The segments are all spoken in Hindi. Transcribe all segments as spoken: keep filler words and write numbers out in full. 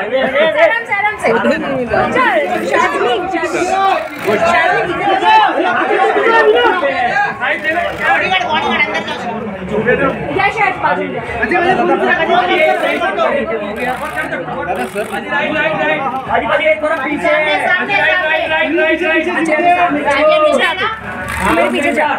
पीछे जा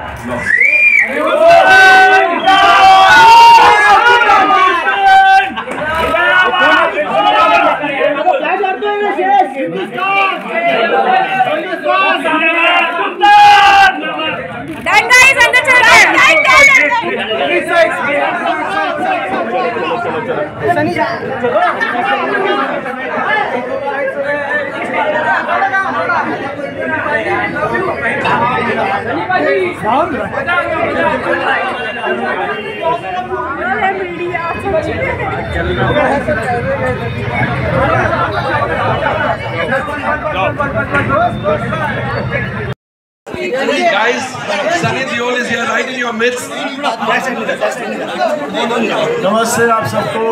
Guys, Sunny Deol is here right in your midst. नमस्ते आप सबको,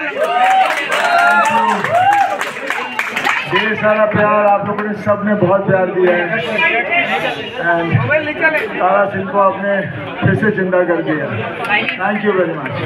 ढेर सारा प्यार आप लोगों ने सब ने बहुत प्यार दिया है। एंड तारा सिंह को आपने फिर से जिंदा कर दिया। Thank you very much.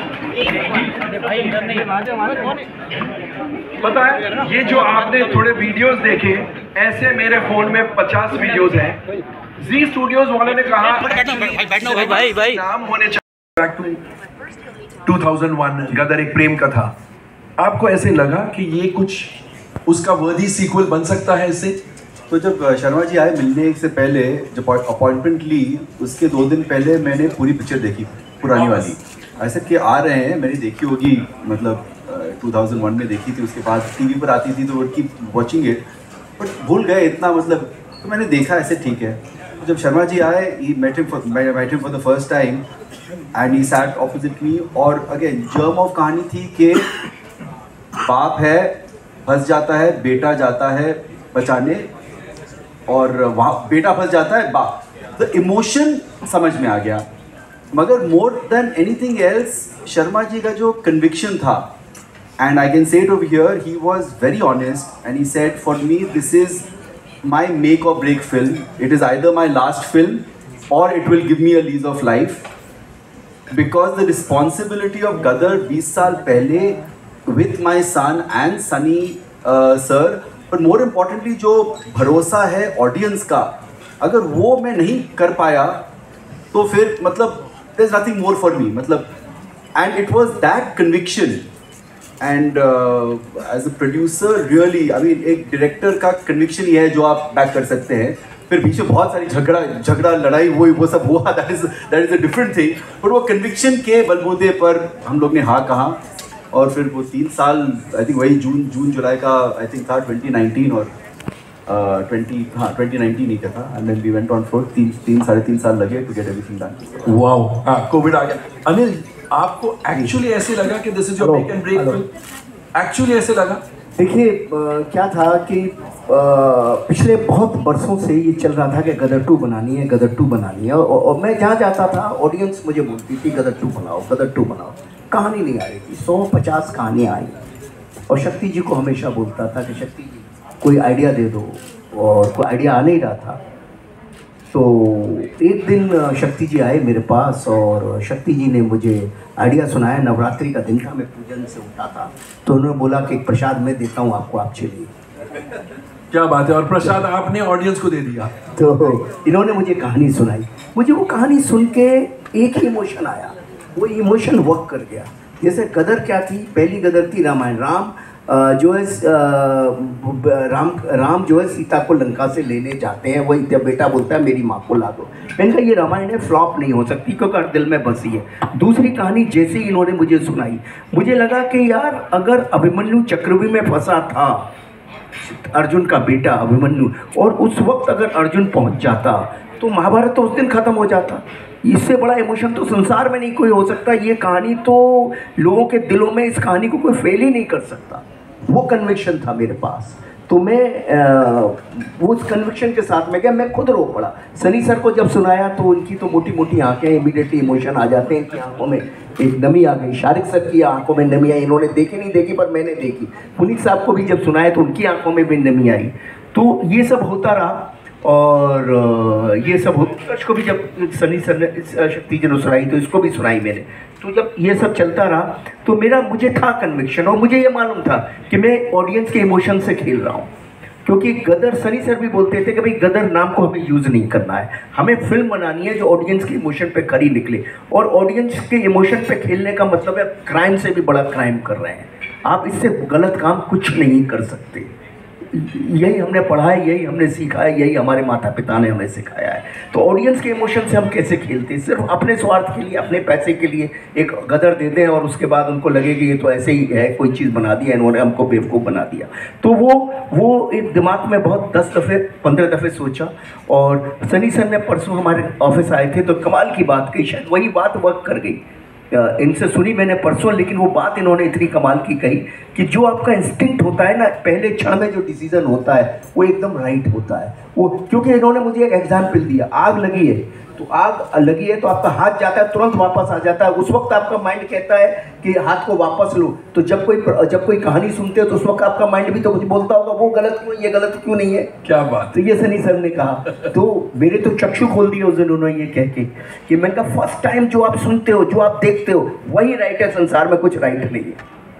पता है, ये जो आपने थोड़े वीडियोस देखे, ऐसे मेरे फोन में पचास वीडियोस हैं। जी स्टूडियोज वाले ने कहा भाई भाई नाम होने चाहिए। Back to two thousand one, Gadar Ek Prem कथा। आपको ऐसे लगा कि ये कुछ उसका वर्दी सीक्वल बन सकता है इससे? तो जब शर्मा जी आए मिलने से पहले, जब अपॉइंटमेंट ली, उसके दो दिन पहले मैंने पूरी पिक्चर देखी, पुरानी वाली। ऐसे कि आ रहे हैं, मैंने देखी होगी, मतलब टू थाउज़ेंड वन में देखी थी, उसके बाद टीवी पर आती थी तो वो कीप वॉचिंग इट, बट भूल गए इतना, मतलब तो मैंने देखा ऐसे ठीक है। तो जब शर्मा जी आए, he met him for met him for the first time and he sat opposite me. और अगेन जर्म ऑफ कहानी थी कि बाप है, फंस जाता है, बेटा जाता है बचाने, और वहाँ बेटा फंस जाता है, बाप। द इमोशन समझ में आ गया, मगर more than anything else Sharma ji का जो कन्विक्शन था, and I can say it over here, he was very honest and he said, for me this is my make or break film. It is either my last film or it will give me a lease of life, because the responsibility of Gadar twenty साल पहले with my son and Sunny uh, sir, but more importantly जो भरोसा है ऑडियंस का, अगर वो मैं नहीं कर पाया तो फिर मतलब there's nothing more for me, मतलब, and it was that conviction. And as a producer really, I mean एक डायरेक्टर का कन्विक्शन ही है जो आप बैक कर सकते हैं। फिर पीछे बहुत सारी झगड़ा झगड़ा लड़ाई वो वो सब हुआ, that is that is a different thing, but वो कन्विक्शन के बलबूते पर हम लोग ने हाँ कहा। और फिर वो तीन साल, आई थिंक वही जून जून जुलाई का आई थिंक था ट्वेंटी नाइनटीन, और ट्वेंटी हाँ ट्वेंटी नाइनटीन ही का था, and then we went on for तीन तीन साढ़े तीन साल लगे to get everything done. Wow, हाँ कोविड आ गया। अनिल, आपको एक्चुअली ऐसे लगा कि this is your make and break? Actually ऐसे लगा? देखिए क्या था कि आ, पिछले बहुत बरसों से ये चल रहा था कि गदर टू बनानी है, गदर टू बनानी है, और, और मैं जहाँ जाता था ऑडियंस मुझे बोलती थी गदर टू बनाओ, गदर टू बनाओ। कहानी नहीं आ रही थी, सौ पचास कहानियाँ आई, और शक्ति जी को हमेशा बोलता था कि शक्ति जी कोई आइडिया दे दो, और कोई आइडिया आ नहीं रहा था। तो एक दिन शक्ति जी आए मेरे पास, और शक्ति जी ने मुझे आइडिया सुनाया। नवरात्रि का दिन था, मैं पूजन से उठा था, तो उन्होंने बोला कि एक प्रसाद मैं देता हूँ आपको, आप चलिए। क्या बात है, और प्रसाद आपने ऑडियंस को दे दिया? तो इन्होंने मुझे कहानी सुनाई, मुझे वो कहानी सुन के एक ही इमोशन आया, वो इमोशन वर्क कर गया। जैसे गदर क्या थी, पहली गदर थी रामायण। राम जो है राम राम जो है सीता को लंका से लेने जाते हैं, वही जब बेटा बोलता है मेरी माँ को ला दो। मैंने कहा ये रामायण है, फ्लॉप नहीं हो सकती क्योंकि दिल में बसी है। दूसरी कहानी जैसे ही इन्होंने मुझे सुनाई, मुझे लगा कि यार अगर अभिमन्यु चक्रव्यूह में फंसा था, अर्जुन का बेटा अभिमन्यु, और उस वक्त अगर अर्जुन पहुंच जाता तो महाभारत तो उस दिन खत्म हो जाता। इससे बड़ा इमोशन तो संसार में नहीं कोई हो सकता। ये कहानी तो लोगों के दिलों में, इस कहानी को कोई फेल ही नहीं कर सकता। वो कन्विक्शन था मेरे पास। तो मैं आ, उस कन्विक्शन के साथ में गया, मैं खुद रो पड़ा। सनी सर को जब सुनाया तो उनकी तो मोटी मोटी आंखें, इमीडिएटली इमोशन आ जाते हैं, इनकी आंखों में एक नमी आ गई। शारिक सर की आंखों में नमी आई, इन्होंने देखी नहीं देखी पर मैंने देखी। पुनीत साहब को भी जब सुनाया तो उनकी आंखों में भी नमी आई। तो ये सब होता रहा और ये सब उत्कर्ष को भी जब सनी सर ने शक्ति जन सुनाई तो इसको भी सुनाई मैंने। तो जब ये सब चलता रहा तो मेरा मुझे था कन्विक्शन और मुझे ये मालूम था कि मैं ऑडियंस के इमोशन से खेल रहा हूँ। क्योंकि गदर, सनी सर भी बोलते थे कि भाई गदर नाम को हमें यूज़ नहीं करना है, हमें फिल्म बनानी है जो ऑडियंस के इमोशन पे खरी निकले। और ऑडियंस के इमोशन पे खेलने का मतलब है क्राइम से भी बड़ा क्राइम कर रहे हैं आप, इससे गलत काम कुछ नहीं कर सकते। यही हमने पढ़ा है, यही हमने सीखा है, यही हमारे माता पिता ने हमें सिखाया है। तो ऑडियंस के इमोशन से हम कैसे खेलते हैं? सिर्फ अपने स्वार्थ के लिए, अपने पैसे के लिए एक गदर दे दें और उसके बाद उनको लगे कि ये तो ऐसे ही है, कोई चीज़ बना दिया इन्होंने, हमको बेवकूफ़ बना दिया। तो वो वो एक दिमाग में बहुत दस दफ़े पंद्रह दफ़े सोचा। और सनी सर ने परसों हमारे ऑफिस आए थे तो कमाल की बात कही, शायद वही बात वर्क कर गई। इनसे सुनी मैंने परसों, लेकिन वो बात इन्होंने इतनी कमाल की कही कि जो आपका इंस्टिंक्ट होता है ना, पहले क्षण में जो डिसीजन होता है वो एकदम राइट होता है वो। क्योंकि इन्होंने मुझे एक एग्जाम्पल दिया, आग लगी है तो आग लगी है तो आपका हाथ जाता है, तुरंत वापस आ जाता है। उस वक्त आपका माइंड कहता है कि हाथ को वापस लो। तो जब कोई जब कोई कहानी सुनते हो तो उस वक्त आपका माइंड भी तो कुछ बोलता होगा, वो गलत क्यों, ये गलत क्यों नहीं है। क्या बात। तो ये सनी सर ने कहा, तो मेरे तो चक्षु खोल दिए उस दिन उन्होंने ये कह के कि मैंने कहा फर्स्ट टाइम जो आप सुनते हो, जो आप देखते हो वही राइट है, संसार में कुछ राइट नहीं है।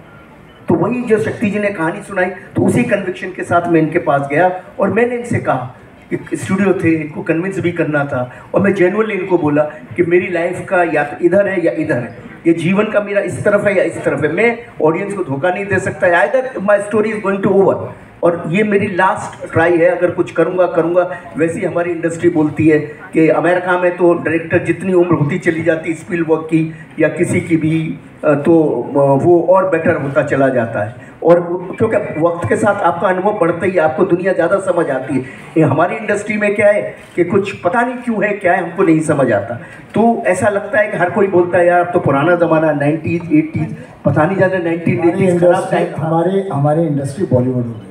तो वही जो शक्ति जी ने कहानी सुनाई, तो उसी कन्विक्शन के साथ मैं इनके पास गया और मैंने इनसे कहा कि स्टूडियो थे, इनको कन्विंस भी करना था और मैं जेन्युइनली इनको बोला कि मेरी लाइफ का या तो इधर है या इधर है, ये जीवन का मेरा इस तरफ है या इस तरफ है। मैं ऑडियंस को धोखा नहीं दे सकता, either my story is going to over और ये मेरी लास्ट ट्राई है, अगर कुछ करूँगा करूँगा। वैसे ही हमारी इंडस्ट्री बोलती है कि अमेरिका में तो डायरेक्टर जितनी उम्र होती चली जाती स्पीलबर्ग की या किसी की भी, तो वो और बेटर होता चला जाता है। और क्योंकि वक्त के साथ आपका अनुभव बढ़ता ही है, आपको दुनिया ज़्यादा समझ आती है। ये हमारी इंडस्ट्री में क्या है कि कुछ पता नहीं क्यों है, क्या है हमको नहीं समझ आता। तो ऐसा लगता है कि हर कोई बोलता है यार अब तो पुराना ज़माना नाइन्टीज़ एटीज़, पता नहीं जाता नाइनटीन एटीज़ खराब टाइम था। हमारी हमारी इंडस्ट्री बॉलीवुड हो गई है।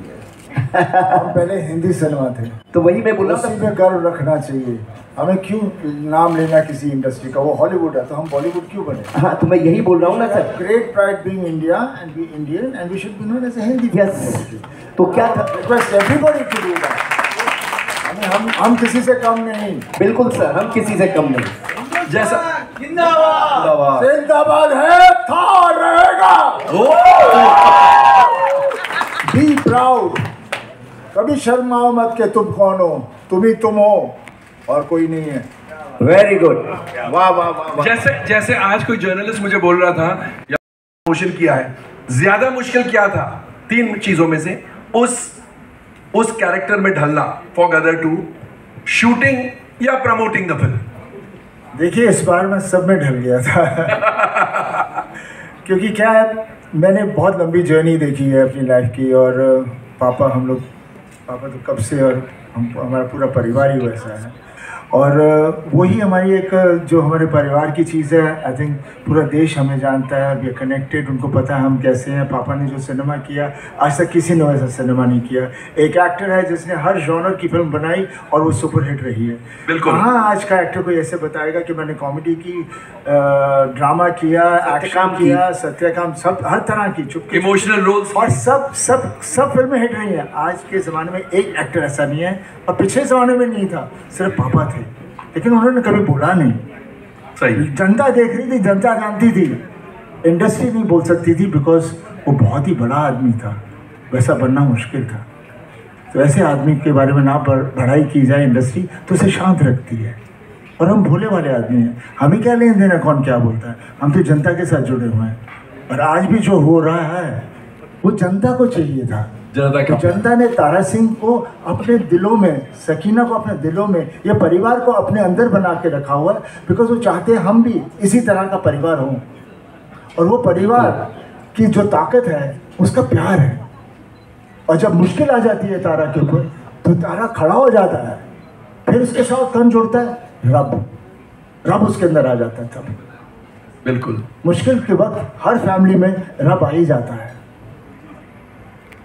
हम पहले हिंदी सिनेमा थे, तो वही मैं बोला, उसी में गर्व रखना चाहिए। हमें क्यों नाम लेना किसी इंडस्ट्री का, वो हॉलीवुड है तो हम बॉलीवुड क्यों बने। हाँ तो मैं यही बोल रहा हूँ ना sir, great pride being India and be Indian and we should be known as a Hindi. Yes, तो क्या था, request everybody to do that. हमें हम हम किसी से कम नहीं। बिल्कुल सर, हम किसी से कम नहीं। जैसा जिंदाबाद जिंदाबाद है, था रहेगा। बी प्राउड, कभी शर्माओ मत के तुम कौन हो, तुम ही तुम हो और कोई नहीं है। वेरी गुड, वाह वाह वाह। जैसे जैसे आज कोई जर्नलिस्ट मुझे बोल रहा था या मोशन किया है, ज्यादा मुश्किल क्या था तीन चीजों में से, उस उस कैरेक्टर में ढलना फॉर गदर टू, शूटिंग या प्रमोटिंग द फिल्म। देखिए इस बार मैं सब में ढल गया था क्योंकि क्या है, मैंने बहुत लंबी जर्नी देखी है अपनी लाइफ की और पापा हम लोग पापा तो कब से, और हम हमारा पूरा परिवार ही वैसा है और वही हमारी एक जो हमारे परिवार की चीज़ है। आई थिंक पूरा देश हमें जानता है, वी आर कनेक्टेड, उनको पता है हम कैसे हैं। पापा ने जो सिनेमा किया आज तक किसी ने वैसा सिनेमा नहीं किया। एक एक्टर है जिसने हर जॉनर की फिल्म बनाई और वो सुपर हिट रही है। बिल्कुल। हाँ, आज का एक्टर कोई ऐसे बताएगा कि मैंने कॉमेडी की, ड्रामा किया, एक्शन किया, सत्यकाम, सब हर तरह की, चुप इमोशनल रोल्स, और सब सब सब फिल्में हिट रही हैं। आज के ज़माने में एक एक्टर ऐसा नहीं है और पिछले ज़माने में नहीं था, सिर्फ पापा थे, लेकिन उन्होंने कभी बोला नहीं। सही। जनता देख रही थी, जनता जानती थी, इंडस्ट्री नहीं बोल सकती थी बिकॉज वो बहुत ही बड़ा आदमी था, वैसा बनना मुश्किल था। तो ऐसे आदमी के बारे में ना बढ़ाई की जाए इंडस्ट्री तो उसे शांत रखती है। और हम भोले वाले आदमी हैं, हमें क्या लेन देना कौन क्या बोलता है, हम तो जनता के साथ जुड़े हुए हैं। और आज भी जो हो रहा है वो जनता को चाहिए था। जनता तो जनता ने तारा सिंह को अपने दिलों में, सकीना को अपने दिलों में, ये परिवार को अपने अंदर बना के रखा हुआ है बिकॉज वो चाहते हैं हम भी इसी तरह का परिवार हों। और वो परिवार की जो ताकत है उसका प्यार है। और जब मुश्किल आ जाती है तारा के ऊपर तो तारा खड़ा हो जाता है, फिर उसके साथ कौन जुड़ता है, रब रब उसके अंदर आ जाता है। तब बिल्कुल मुश्किल के वक्त हर फैमिली में रब आ ही जाता है।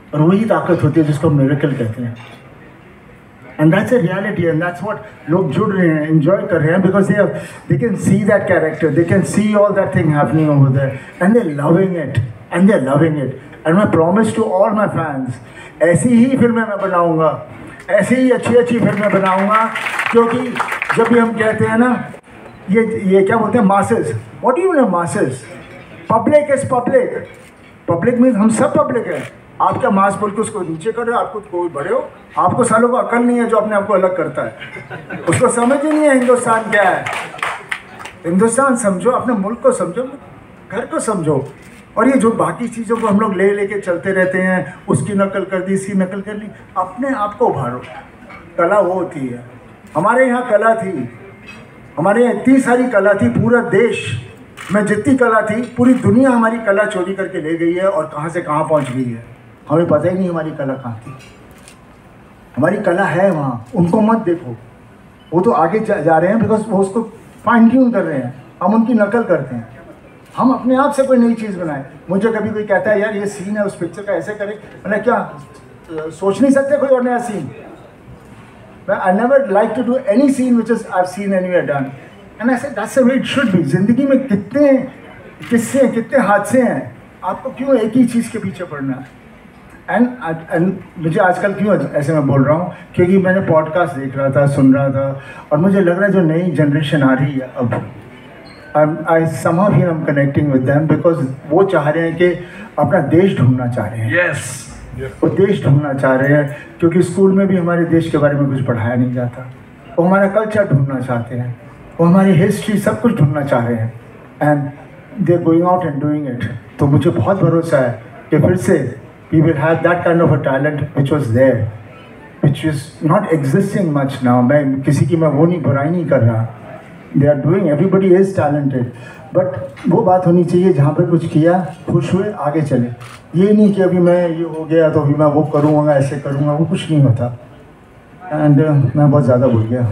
और वही ताकत होती है जिसको मिरेकल कहते हैं। And that's a reality and that's what लोग जुड़ रहे हैं, एंजॉय कर रहे हैं, because they they can see that character, they can see all that thing happening over there and they loving it and they loving it. And मैं promise to all my fans, ऐसी ही फिल्में मैं बनाऊंगा, ऐसी ही अच्छी अच्छी फिल्में बनाऊंगा, क्योंकि जब भी हम कहते हैं ना ये ये क्या बोलते हैं masses, what do you mean masses? Public is public, public means हम सब पब्लिक है। आप क्या मास बोल के उसको नीचे कर रहे हो? आपको कोई बड़े हो? आपको सालों को अकल नहीं है जो अपने आप को अलग करता है, उसको समझ ही नहीं है हिंदुस्तान क्या है। हिंदुस्तान समझो, अपने मुल्क को समझो, घर को समझो। और ये जो बाकी चीज़ों को हम लोग ले लेके चलते रहते हैं, उसकी नकल कर दी, इसकी नकल कर ली, अपने आप को उभारो। कला वो होती है, हमारे यहाँ कला थी, हमारे यहाँ इतनी सारी कला थी, पूरा देश में जितनी कला थी, पूरी दुनिया हमारी कला चोरी करके ले गई है और कहाँ से कहाँ पहुँच गई है, हमें पता ही नहीं हमारी कला कहाँ थी। हमारी कला है वहाँ, उनको मत देखो, वो तो आगे जा, जा रहे हैं बिकॉज वो उसको फाइन ट्यून कर रहे हैं, हम उनकी नकल करते हैं। हम अपने आप से कोई नई चीज़ बनाए। मुझे कभी कोई कहता है यार ये सीन है उस पिक्चर का, ऐसे करें, मैंने क्या सोच नहीं सकते कोई और नया scene? I never like to do any scene which is I have seen anywhere done, and I said that's the way it should be. जिंदगी में कितने किस्से, कितने हादसे हैं, आपको क्यों एक ही चीज़ के पीछे पड़ना है? एंड एंड मुझे आजकल क्यों ऐसे मैं बोल रहा हूँ, क्योंकि मैंने पॉडकास्ट देख रहा था, सुन रहा था, और मुझे लग रहा है जो नई जनरेशन आ रही है अब, आई somehow feel I'm connecting with them because वो चाह रहे हैं कि अपना देश ढूंढना चाह रहे हैं। yes. वो देश ढूंढना चाह रहे हैं, क्योंकि स्कूल में भी हमारे देश के बारे में कुछ पढ़ाया नहीं जाता। वो हमारा कल्चर ढूंढना चाहते हैं, वो हमारी हिस्ट्री, सब कुछ ढूंढना चाह रहे हैं, and they going out and doing it. तो मुझे बहुत भरोसा है कि फिर से we will have that kind of a talent which was there, which is not existing much now. मैं किसी की मैं वो नहीं बुराई नहीं कर रहा, they are doing, everybody is talented, but वो बात होनी चाहिए जहाँ पर कुछ किया, खुश हुए, आगे चले। ये नहीं कि अभी मैं ये हो गया तो अभी मैं वो करूँगा, ऐसे करूँगा, वो कुछ नहीं होता। एंड uh, मैं बहुत ज़्यादा भूल गया।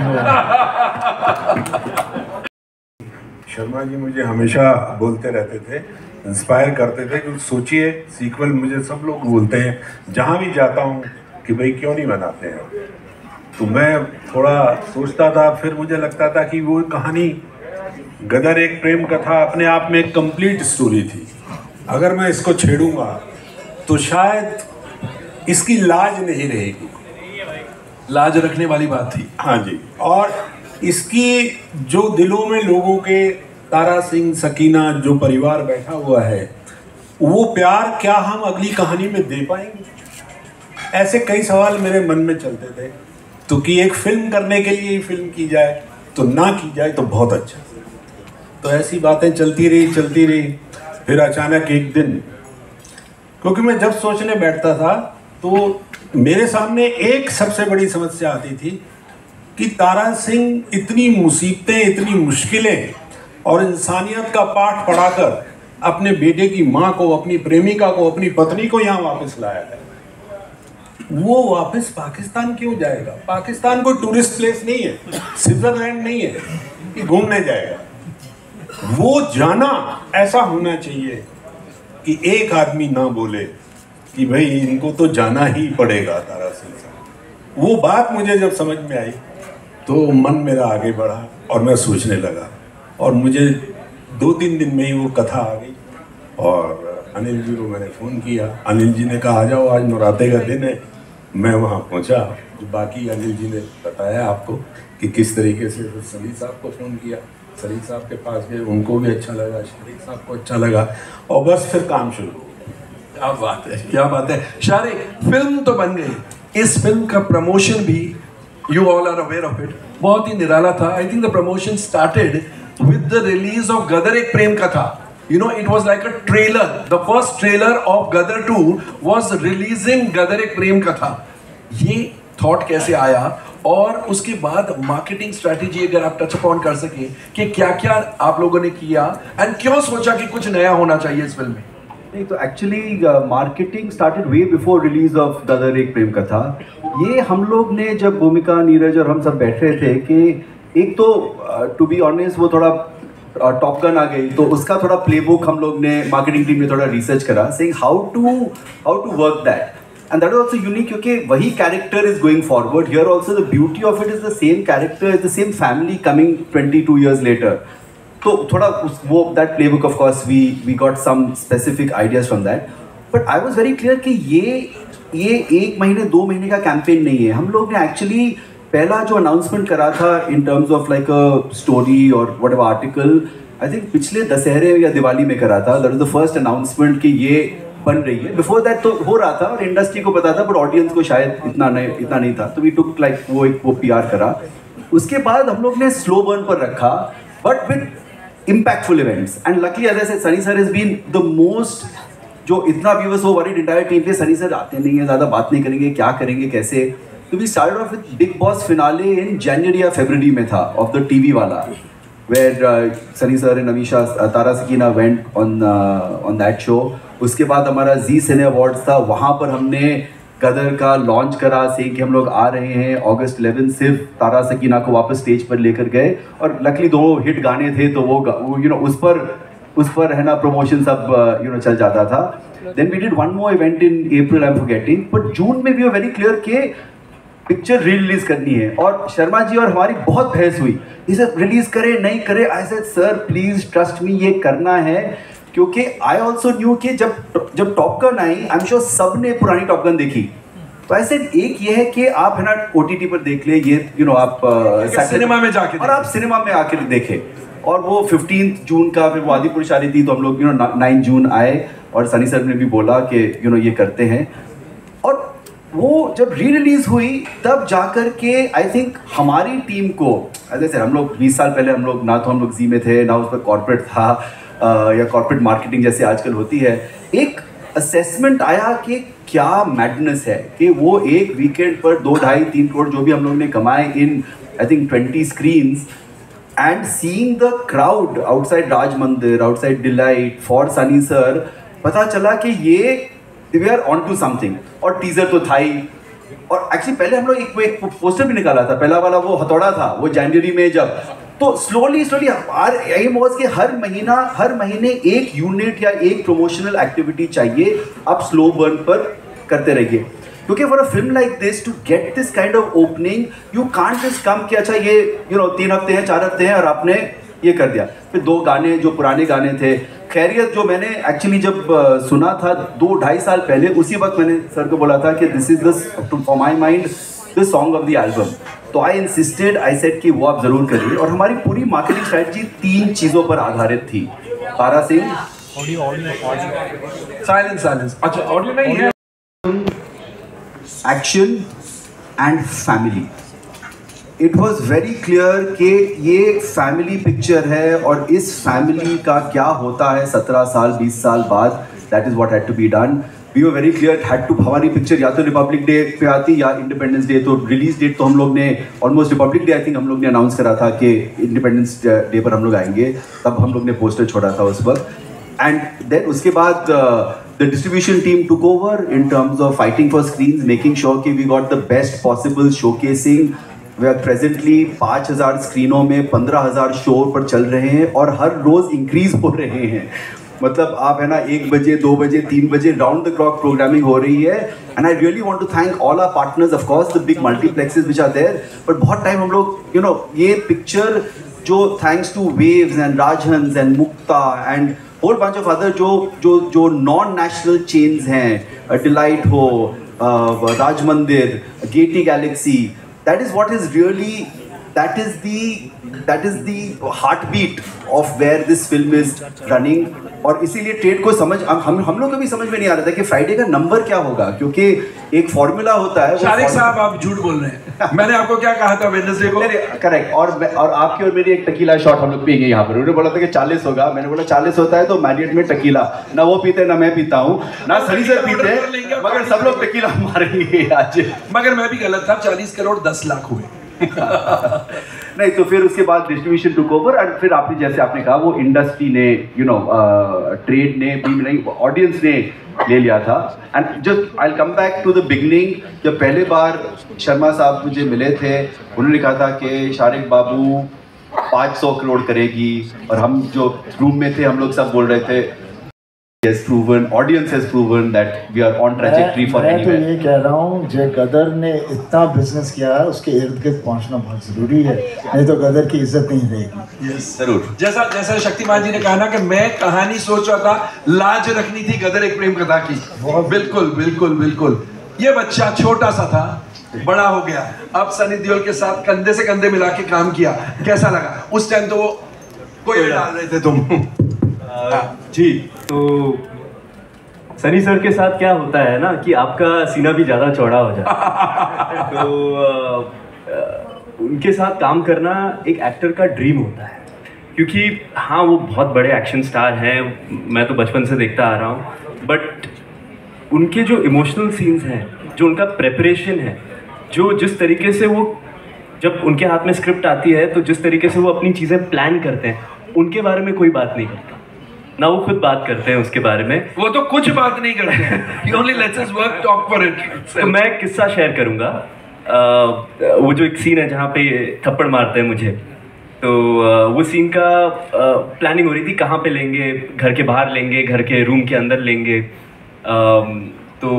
शर्मा जी मुझे हमेशा बोलते रहते थे, इंस्पायर करते थे कि सोचिए सीक्वल। मुझे सब लोग बोलते हैं जहाँ भी जाता हूँ कि भाई क्यों नहीं बनाते हैं, तो मैं थोड़ा सोचता था, फिर मुझे लगता था कि वो कहानी गदर एक प्रेम कथा अपने आप में एक कंप्लीट स्टोरी थी। अगर मैं इसको छेड़ूंगा तो शायद इसकी लाज नहीं रहेगी, लाज रखने वाली बात थी। हाँ जी, और इसकी जो दिलों में लोगों के, तारा सिंह, सकीना, जो परिवार बैठा हुआ है, वो प्यार क्या हम अगली कहानी में दे पाएंगे? ऐसे कई सवाल मेरे मन में चलते थे। तो कि एक फिल्म करने के लिए ही फिल्म की जाए, तो ना की जाए तो बहुत अच्छा। तो ऐसी बातें चलती रही चलती रही फिर अचानक एक दिन, क्योंकि मैं जब सोचने बैठता था तो मेरे सामने एक सबसे बड़ी समस्या आती थी कि तारा सिंह इतनी मुसीबतें, इतनी मुश्किलें और इंसानियत का पाठ पढ़ाकर अपने बेटे की माँ को, अपनी प्रेमिका को, अपनी पत्नी को यहाँ वापस लाया है। वो वापस पाकिस्तान क्यों जाएगा? पाकिस्तान कोई टूरिस्ट प्लेस नहीं है, स्विट्जरलैंड नहीं है कि घूमने जाएगा। वो जाना ऐसा होना चाहिए कि एक आदमी ना बोले कि भाई इनको तो जाना ही पड़ेगा तारा सिंह साहब। वो बात मुझे जब समझ में आई तो मन मेरा आगे बढ़ा और मैं सोचने लगा, और मुझे दो तीन दिन में ही वो कथा आ गई। और अनिल जी को मैंने फ़ोन किया, अनिल जी ने कहा आ जाओ, आज नौराते का दिन है। मैं वहाँ पहुँचा, बाकी अनिल जी ने बताया आपको कि किस तरीके से। फिर सलील साहब को फ़ोन किया, सलील साहब के पास गए, उनको भी अच्छा लगा, शरीफ साहब को अच्छा लगा, और बस फिर काम शुरू हो गया। क्या बात है, क्या बात है। शारिक, फिल्म तो बन गई, इस फिल्म का प्रमोशन भी, you all are aware of it, बहुत ही निराला था। I think the promotion started with the release of Gadar Ek Prem कथा। You know, it was like a trailer. The first trailer of Gadar two was releasing Gadar ek Prem Katha. ये thought कैसे आया, और उसके बाद मार्केटिंग स्ट्रेटेजी अगर आप टच अपॉन कर सके कि क्या क्या आप लोगों ने किया एंड क्यों सोचा कि कुछ नया होना चाहिए इस फिल्म में? नहीं, तो actually marketing started way before release of Gadar Ek Prem कथा। ये हम लोग ने जब भूमिका, नीरज और हम सब बैठ रहे थे कि एक तो टू बी ऑनेस्ट वो थोड़ा टॉप गन आ गई, तो उसका थोड़ा प्लेबुक हम लोग ने मार्केटिंग टीम ने थोड़ा रिसर्च करा, saying how to how to work that, and that is also unique क्योंकि वही character is going forward here also, the beauty of it is the same character, is the same family coming twenty two years later. तो थोड़ा उस वो that playbook of course we we got some specific ideas from that, but I was very clear कि ये ये एक महीने दो महीने का कैंपेन नहीं है. हम लोग ने एक्चुअली पहला जो अनाउंसमेंट करा था in terms of like a story और whatever article, I think पिछले दशहरे या दिवाली में करा था. That is the first announcement कि ये बन रही है. बिफोर दैट तो हो रहा था और इंडस्ट्री को पता था, बट ऑडियंस को शायद इतना नहीं इतना नहीं था, तो वी टुक लाइक वो एक वो पी आर करा. उसके बाद हम लोग ने स्लो बर्न पर रखा, but with impactful events, and luckily as I said, Sunny sir has been the most, जो इतना व्यूअर्स हो वरीड इंटायर टीम पे सनी सर आते नहीं है, ज़्यादा बात नहीं करेंगे, क्या करेंगे कैसे. तो we started off with Bigg Boss finale in जनवरी या फरवरी में था ऑफ द टीवी वाला, where Sunny sir and Amisha Tara Sakina went on on that show. उसके बाद हमारा जी सिने अवार्ड्स था, वहाँ पर हमने गदर का लॉन्च करा, से कि हम लोग आ रहे हैं अगस्त इलेवन, सिर्फ तारा सकीना को वापस स्टेज पर लेकर गए, और लकली दो हिट गाने थे तो वो यू नो उस पर उस पर है ना प्रमोशन सब यू नो चल जाता था. Then we did one more event in April, I am forgetting, but June में वी वर वेरी क्लियर कि पिक्चर रिलीज करनी है. और शर्मा जी और हमारी बहुत बहस हुई, इसे रिलीज करे नहीं करे. I said sir please trust me, ये करना है, क्योंकि आई ऑल्सो न्यू कि जब जब टॉप गन आई, आई एम श्योर सब ने पुरानी टॉप गन देखी. तो ऐसे एक ये है कि आप है ना ओटीटी पर देख ले, ये यू नो आप सिनेमा में जाके और आप सिनेमा में आके देखे. और वो फिफ्टींथ जून का फिर वो आदिपुर शादी थी, तो हम लोग यू नो नाइन जून आए, और सनी सर ने भी बोला कि यू नो ये करते हैं. और वो जब री रिलीज हुई तब जाकर के आई थिंक हमारी टीम को, जैसे हम लोग बीस साल पहले हम लोग ना तो हम लोग जी में थे, ना उस पर कॉर्पोरेट था या कॉर्पोरेट मार्केटिंग जैसे आजकल होती है, एक असेसमेंट आया कि क्या मैडनेस है कि वो एक वीकेंड पर दो ढाई तीन करोड़ जो भी हम लोग ने कमाए in I think twenty screens, and seeing the crowd outside Raj Mandir, outside Delight for Sunny sir, पता चला कि ये we are on to something. और टीजर तो था ही, और एक्चुअली पहले हम लोग एक, एक पोस्टर भी निकाला था, पहला वाला वो हथौड़ा था, वो जनवरी में जब, तो slowly slowly our aim was कि हर महीना हर महीने एक यूनिट या एक प्रमोशनल एक्टिविटी चाहिए, आप स्लो बर्न पर करते रहिए. क्योंकि for a film like this to get this kind of opening, you can't just come कि अच्छा ये यू नो तीन हफ्ते हैं चार हफ्ते हैं और आपने ये कर दिया. फिर दो गाने जो पुराने गाने थे, खैरियत जो मैंने एक्चुअली जब uh, सुना था दो ढाई साल पहले, उसी वक्त मैंने सर को बोला था कि this is the for my mind the song of the album. तो आई इंसिस्टेड, आई सेड कि वो आप ज़रूर करिए. और हमारी पूरी मार्केटिंग स्ट्रैटेजी तीन चीज़ों पर आधारित थी. तारा सिंह, साइलेंस साइलेंस अच्छा ऑडियो नहीं है, action and family. It was very clear कि ये फैमिली पिक्चर है, और इस फैमिली का क्या होता है सत्रह साल बीस साल बाद, that is what had to be done. We were very clear had to, हमारी पिक्चर या तो रिपब्लिक डे पे आती या इंडिपेंडेंस डे. तो रिलीज डेट तो हम लोग ने almost Republic Day I think हम लोग ने अनाउंस करा था कि इंडिपेंडेंस डे पर हम लोग आएंगे, तब हम लोग ने पोस्टर छोड़ा था उस वक्त. एंड देन उसके बाद the distribution team took over in terms of fighting for screens, making sure कि we got the best possible showcasing. We are presently पाँच हज़ार स्क्रीनों में पंद्रह हज़ार शो पर चल रहे हैं, और हर रोज़ इंक्रीज हो रहे हैं. मतलब आप है ना एक बजे दो बजे तीन बजे राउंड द क्लॉक प्रोग्रामिंग हो रही है. And I really want to thank all our partners, of course the big multiplexes which are there, but बहुत टाइम हम लोग यू नो ये पिक्चर जो thanks to Waves and Rajhans and Mukta and whole bunch of other जो जो जो नॉन नेशनल चेन्स हैं, डिलाइट हो, Raj Mandir, Gaiety Galaxy, that is what is really that is the that is the heartbeat of where this film is running. और इसीलिए ट्रेड को समझ हम हम लोग को भी समझ में नहीं आ रहा था कि फ्राइडे का नंबर क्या होगा, क्योंकि एक फॉर्मूला होता है. शारिक साहब आप झूठ बोल रहे हैं. मैंने आपको क्या कहा था वेडनेसडे को? करेक्ट. और और आपकी और मेरी एक टकीला शॉट हम लोग पिएंगे यहाँ पर. उन्होंने बोला था कि चालीस होगा, मैंने बोला चालीस होता है तो मैरियट में टकीला ना वो पीते ना मैं पीता हूँ ना सनी सर पीते, मगर सब लोग टकीला मारेंगे आज. मगर मैं भी गलत था, चालीस करोड़ दस लाख हुए. नहीं, तो फिर उसके बाद डिस्ट्रीब्यूशन टुक ओवर, एंड फिर आपने जैसे आपने कहा वो इंडस्ट्री ने यू नो ट्रेड ने भी नहीं, ऑडियंस ने ले लिया था. And just I will come back to the beginning. जब पहले बार शर्मा साहब मुझे मिले थे, उन्होंने कहा था कि शारिक बाबू पाँच सौ करोड़ करेगी, और हम जो रूम में थे हम लोग सब बोल रहे थे has proven, audience has proven that we are on trajectory for मैं anywhere. तो ये कह रहा हूँ, जो गदर ने इतना बिजनेस किया है उसके इर्द गिर्द पहुँचना बहुत ज़रूरी है, नहीं तो गदर की इज्जत नहीं रहेगी। yes, जरूर। जैसा जैसा शक्तिमान जी ने कहा ना कि मैं कहानी सोच रहा था, लाज रखनी थी गदर एक प्रेम कथा की। बिल्कुल बिल्कुल बिल्कुल। ये बच्चा छोटा सा था, बड़ा हो गया, अब सनी देओल के साथ कंधे से कंधे मिला के काम किया, कैसा लगा? उस टाइम तो वो कोई डाल रहे थे तुम। जी, तो सनी सर के साथ क्या होता है ना कि आपका सीना भी ज़्यादा चौड़ा हो जाता है। तो आ, आ, उनके साथ काम करना एक एक्टर का ड्रीम होता है, क्योंकि हाँ वो बहुत बड़े एक्शन स्टार हैं, मैं तो बचपन से देखता आ रहा हूँ, बट उनके जो इमोशनल सीन्स हैं, जो उनका प्रेपरेशन है, जो जिस तरीके से वो जब उनके हाथ में स्क्रिप्ट आती है तो जिस तरीके से वो अपनी चीज़ें प्लान करते हैं, उनके बारे में कोई बात नहीं करता, ना वो खुद बात करते हैं उसके बारे में। वो तो कुछ बात नहीं करते हैं। He only lets us work, talk for it. तो मैं एक किस्सा शेयर करूँगा। वो जो एक सीन है जहाँ पे थप्पड़ मारते हैं मुझे, तो वो सीन का प्लानिंग हो रही थी, कहाँ पे लेंगे, घर के बाहर लेंगे, घर के रूम के अंदर लेंगे। तो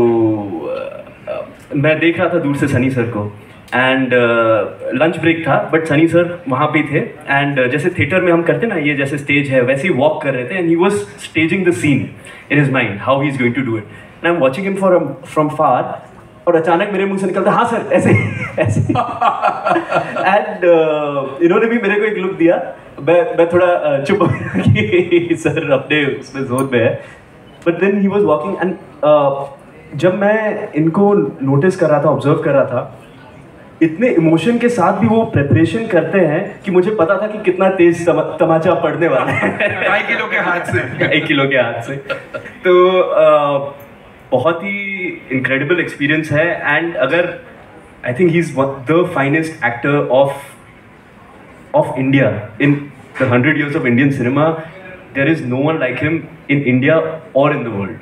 मैं देख रहा था दूर से सनी सर को, एंड लंच ब्रेक था, बट सनी सर वहाँ पे थे, एंड uh, जैसे थिएटर में हम करते ना, ये जैसे स्टेज है वैसे ही वॉक कर रहे थे, and he was staging the scene in his mind how he is going to do it, and I am watching him for from far, और अचानक मेरे मुंह से निकलता हाँ सर ऐसे ऐसे एंड uh, इन्होंने भी मेरे को एक लुक दिया, मैं मैं थोड़ा uh, चुप कि सर अपने उसमें जोन में है, but then he was walking, and जब मैं इनको नोटिस कर रहा था, ऑब्जर्व कर रहा था, इतने इमोशन के साथ भी वो प्रेपरेशन करते हैं कि मुझे पता था कि कितना तेज तमाचा पड़ने वाला है ढाई किलो के हाथ से ढाई किलो के हाथ से। तो आ, बहुत ही इनक्रेडिबल एक्सपीरियंस है, एंड अगर I think he is the finest actor of of India in the hundred years of Indian cinema, there is no one like him in India और in the world.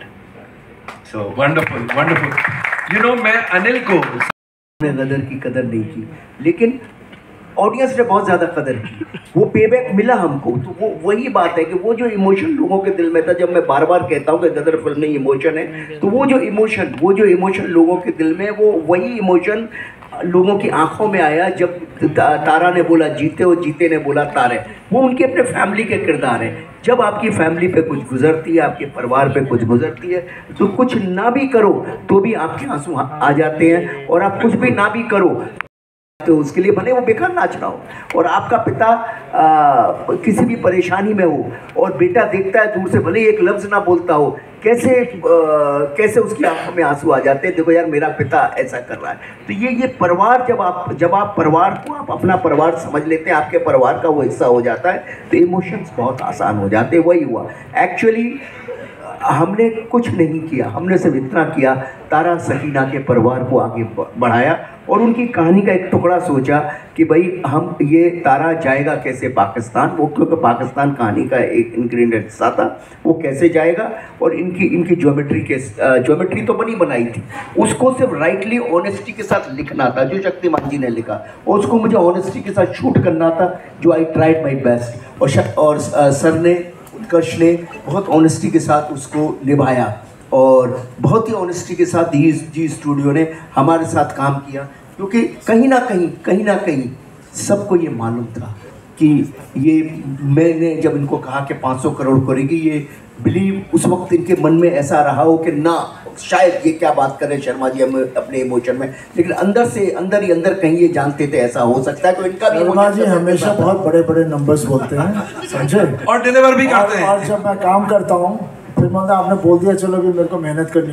So wonderful wonderful. You know, मैं अनिल को ने गदर की कदर नहीं की, लेकिन ऑडियंस ने बहुत ज़्यादा कदर की, वो पेबैक मिला हमको। तो वो वही बात है कि वो जो इमोशन लोगों के दिल में था, जब मैं बार बार कहता हूँ कि गदर फिल्म में इमोशन है, तो वो जो इमोशन वो जो इमोशन लोगों के दिल में, वो वही इमोशन लोगों की आंखों में आया जब तारा ने बोला जीते और जीते ने बोला तारे। वो उनके अपने फैमिली के किरदार हैं। जब आपकी फैमिली पे कुछ गुजरती है, आपके परिवार पे कुछ गुजरती है, तो कुछ ना भी करो तो भी आपके आंसू आ जाते हैं, और आप कुछ भी ना भी करो तो उसके लिए भले वो बेकार नाच रहा हो, और आपका पिता आ, किसी भी परेशानी में हो और बेटा देखता है दूर से, भले एक लफ्ज़ ना बोलता हो, कैसे आ, कैसे उसकी आंखों में आंसू आ जाते हैं, देखो यार मेरा पिता ऐसा कर रहा है। तो ये ये परिवार, जब आप जब आप परिवार को आप अपना परिवार समझ लेते हैं, आपके परिवार का वो हिस्सा हो जाता है, तो इमोशंस बहुत आसान हो जाते हैं। वही हुआ एक्चुअली, हमने कुछ नहीं किया, हमने सिर्फ इतना किया, तारा सकीना के परिवार को आगे बढ़ाया और उनकी कहानी का एक टुकड़ा सोचा कि भाई हम ये तारा जाएगा कैसे पाकिस्तान, वो क्योंकि पाकिस्तान कहानी का एक इंग्रेडिएंट हिस्सा था, वो कैसे जाएगा, और इनकी इनकी ज्योमेट्री के ज्योमेट्री तो बनी बनाई थी, उसको सिर्फ राइटली ऑनेस्टी के साथ लिखना था, जो शक्तिमान जी ने लिखा, और उसको मुझे ऑनेस्टी के साथ शूट करना था, जो आई ट्राइड माई बेस्ट, और और सर ने, उत्कर्ष ने बहुत ऑनेस्टी के साथ उसको निभाया, और बहुत ही ऑनेस्टी के साथ जी जी स्टूडियो ने हमारे साथ काम किया, क्योंकि कहीं ना कहीं कहीं ना कहीं सबको ये मालूम था कि ये, मैंने जब इनको कहा कि पाँच सौ करोड़ करेगी, ये बिलीव उस वक्त इनके मन में ऐसा रहा हो कि ना, शायद ये क्या बात कर रहे हैं शर्मा जी हम अपने इमोशन में, लेकिन अंदर से अंदर ही अंदर कहीं ये जानते थे ऐसा हो सकता है, तो इनका भी शर्मा जी हमेशा बहुत बड़े बड़े नंबर्स बोलते हैं, समझे, और डिलीवर भी करते हैं। और जब मैं काम करता हूँ फिर मतलब आपने बोल दिया चलो भी मेरे को मेहनत करनी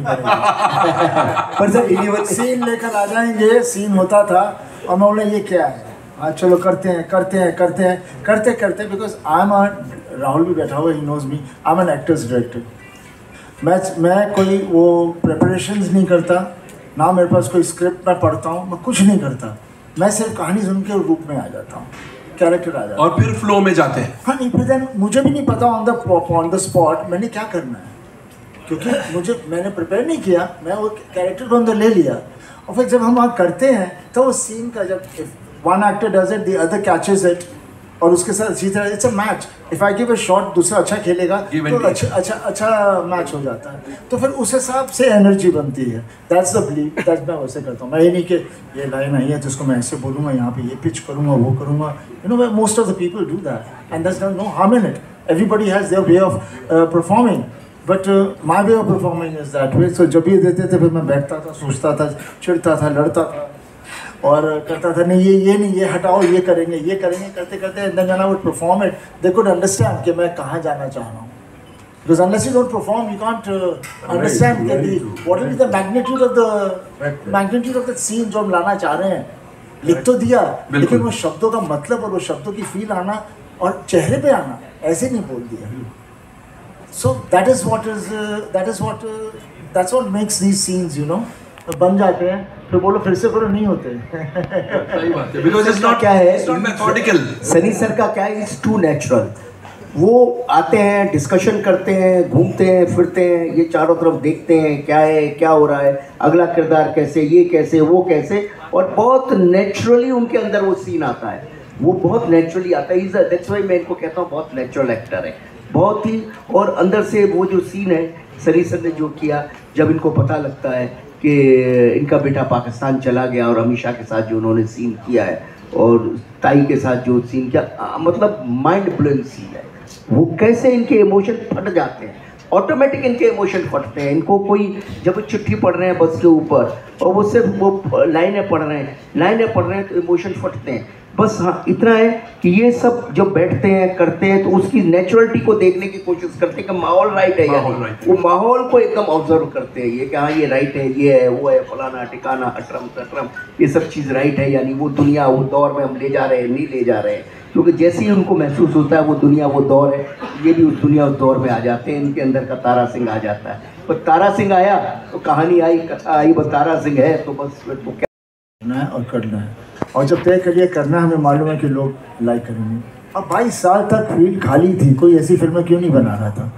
पड़ेगी पर जब सीन लेकर आ जाएंगे, सीन होता था और मैं बोला ये क्या है, हाँ चलो करते हैं करते हैं करते हैं करते करते because I am a, Rahul भी बैठा हुआ, he knows me, I am an actor's director. मैं मैं कोई वो प्रिपरेशंस नहीं करता, ना मेरे पास कोई स्क्रिप्ट मैं पढ़ता हूँ, मैं कुछ नहीं करता, मैं सिर्फ कहानी सुन के रूप में आ जाता हूँ, कैरेक्टर आ जाता और फिर फ्लो में जाते हैं। हाँ नहीं, फिर देन मुझे भी नहीं पता on the on the spot मैंने क्या करना है, क्योंकि मुझे मैंने प्रिपेयर नहीं किया, मैं वो कैरेक्टर को अंदर ले लिया, और फिर जब हम वहाँ करते हैं तो उस सीन का जब one actor does it the other catches it, और उसके साथ इसी तरह it's a match. If I give a shot, दूसरा अच्छा खेलेगा तो अच्छा अच्छा अच्छा मैच हो जाता है। तो फिर उस हिसाब से एनर्जी बनती है। दैट्स द बिलीव, दैट्स मैं वैसे करता हूँ। मैं ये नहीं कि ये लाइन आई है जिसको मैं ऐसे बोलूँगा, यहाँ पे ये पिच करूँगा, वो करूँगा। You know most of the people do that and that's no harm in it. Everybody has their way of performing, but my way of performing is that way. So जब ये देते थे फिर मैं बैठता था, सोचता था, चिढ़ता था, लड़ता था और करता था नहीं ये ये नहीं, ये हटाओ, ये करेंगे, ये करेंगे, करते करते and then when I would perform it they could understand कि मैं कहाँ जाना चाह रहा हूँ। Because unless you don't perform you can't understand what will be the magnitude of the magnitude of the scene जो हम लाना चाह रहे हैं। लिख तो दिया, लेकिन वो शब्दों का मतलब और वो शब्दों की फील आना और चेहरे पे आना, ऐसे नहीं बोल दिया। So that is what is that is what that's what makes these scenes, you know, बन जाते हैं। फिर बोलो फिर से करो, नहीं होते। सही बात है, because it's not क्या है, it's not methodical। Sunny sir का क्या है, इट्स टू नेचुरल। वो आते हैं, डिस्कशन करते हैं, घूमते हैं, फिरते हैं, ये चारों तरफ देखते हैं क्या है, क्या हो रहा है, अगला किरदार कैसे, ये कैसे, वो कैसे, और बहुत नेचुरली उनके अंदर वो सीन आता है। वो बहुत नेचुरली आता है। दैट्स व्हाई मैं इनको कहता हूँ बहुत नेचुरल एक्टर है, बहुत ही। और अंदर से वो जो सीन है सनी सर ने जो किया, जब इनको पता लगता है कि इनका बेटा पाकिस्तान चला गया और अमीषा के साथ जो उन्होंने सीन किया है और ताई के साथ जो सीन किया, आ, मतलब माइंड ब्लोइंग सीन है। वो कैसे इनके इमोशन फट जाते हैं, ऑटोमेटिक इनके इमोशन फटते हैं। इनको कोई जब चिट्ठी पढ़ रहे हैं बस के ऊपर और वो सिर्फ वो लाइनें पढ़ रहे हैं लाइनें पढ़ रहे हैं तो इमोशन फटते हैं। बस हाँ इतना है कि ये सब जब बैठते हैं करते हैं तो उसकी नेचुरलिटी को देखने की कोशिश करते हैं कि माहौल राइट है या नहीं। वो माहौल को एकदम ऑब्जर्व करते हैं, ये कि हाँ ये राइट है, ये है, वो है, फलाना ठिकाना, अटरम तटरम, ये सब चीज़ राइट है, यानी वो दुनिया वो दौर में हम ले जा रहे हैं, नहीं ले जा रहे हैं। क्योंकि जैसे ही उनको महसूस होता है वो दुनिया वो दौर है, ये भी उस दुनिया उस दौर में आ जाते हैं। इनके अंदर का तारा सिंह आ जाता है। पर तारा सिंह आया तो कहानी आई, कथा आई, बस तारा सिंह है तो बस तो क्या करना है और करना है। और जब तय करिए करना, हमें मालूम है कि लोग लाइक करेंगे। अब बाईस साल तक फील्ड खाली थी, कोई ऐसी फिल्में क्यों नहीं बना रहा था?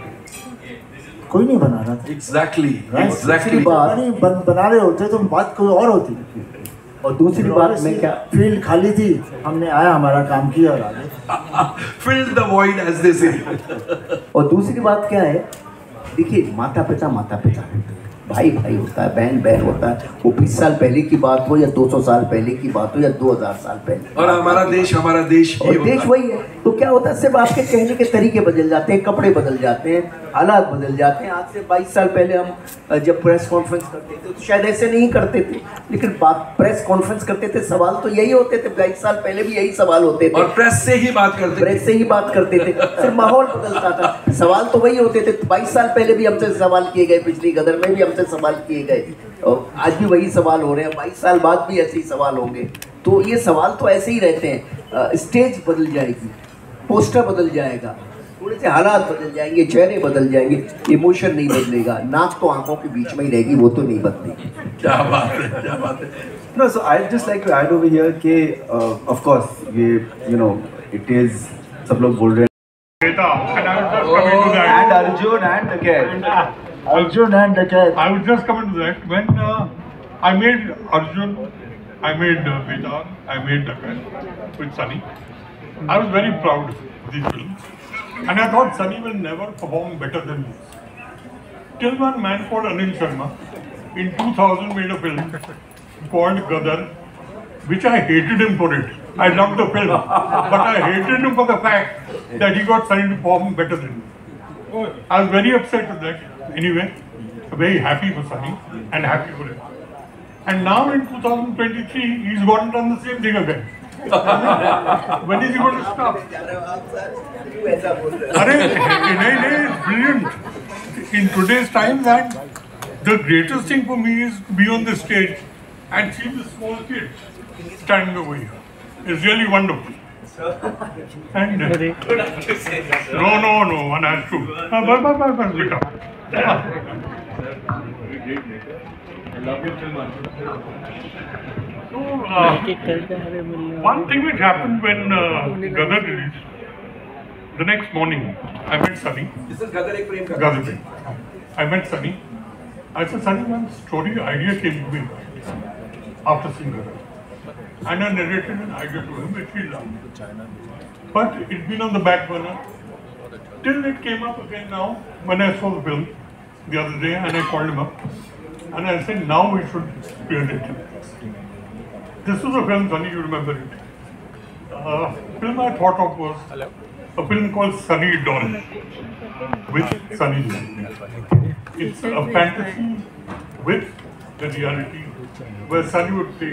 कोई नहीं बना रहा था। एग्जैक्टली एग्जैक्टली बात नहीं बन, बना रहे होते तो बात कोई और होती। और दूसरी बात में क्या, फील्ड खाली थी, हमने आया, हमारा काम किया और आगे fill the void as they say. और दूसरी बात क्या है, देखिए माता पिता माता पिता होते हैं, भाई भाई होता है, बहन बहन होता है। वो बीस साल पहले की बात हो या दो सौ साल पहले की बात हो या दो हज़ार साल पहले, और हमारा देश हमारा देश और देश वही है। तो क्या होता है, सिर्फ आपके कहने के तरीके बदल जाते हैं, कपड़े बदल जाते हैं, हालात बदल जाते हैं। आज से बाईस साल पहले हम जब प्रेस कॉन्फ्रेंस करते थे तो शायद ऐसे नहीं करते थे, लेकिन बात प्रेस कॉन्फ्रेंस करते थे, सवाल तो यही होते थे। बाईस साल पहले भी यही सवाल होते थे और प्रेस से ही बात करते प्रेस से ही बात करते थे। सिर्फ माहौल बदलता था, सवाल तो वही होते थे। बाईस साल पहले भी हमसे सवाल किए गए, पिछली गदर में भी हमसे सवाल किए गए, और आज भी वही सवाल हो रहे हैं। बाईस साल बाद भी ऐसे ही सवाल होंगे। तो ये सवाल तो ऐसे ही रहते हैं। स्टेज बदल जाएगी, पोस्टर बदल जाएगा, थोड़े से हालात बदल जाएंगे, चेहरे बदल जाएंगे, इमोशन नहीं बदलेगा। नाक तो आंखों के बीच में ही रहेगी, वो तो नहीं बदलेगी। क्या बात है, क्या बात है। No, so I'd just like to add over here कि uh, of course ये you know it is सब लोग बोल रहे हैं And I was just coming to that. and Arjun and Akhil. Arjun and Akhil. I was just coming to that. When uh, I made Arjun, I made uh, Vedant, I made Akhil with Sunny. I was very proud of these films. And I thought Sunny will never perform better than this. Till one man called Anil Sharma in two thousand made a film called Gadar, which I hated him for it. I loved the film, but I hated him for the fact that he got Sunny to perform better than me. I was very upset with that. Anyway, very happy for Sunny and happy for him. And now in two thousand twenty-three, he's gone and done the same thing again. When is he going to stop? Arey, nahi, nahi, it's brilliant. In today's time, that the greatest thing for me is to be on the stage and see the small kids standing over here. It's really wonderful. And uh, no, no, no, one has to. Uh, bye, bye, bye, bye, beta. So, uh, one thing which happened when uh, Gadar released, the next morning, I met Sunny. This is Gadar Ek Prem Katha. Gadar Prem. I met Sunny. I said, Sunny, one story idea came to me after seeing Gadar. And I narrated an idea to him which he loved. but it's been on the back burner till it came up again now when I saw the film the other day, and I called him up and I said, now we should create it. This was a film, Sunny, you remember it. Uh, film I thought of was Hello? a film called Sunny Dawn with Sunny Deol. It's a fantasy with the reality where Sunny would play,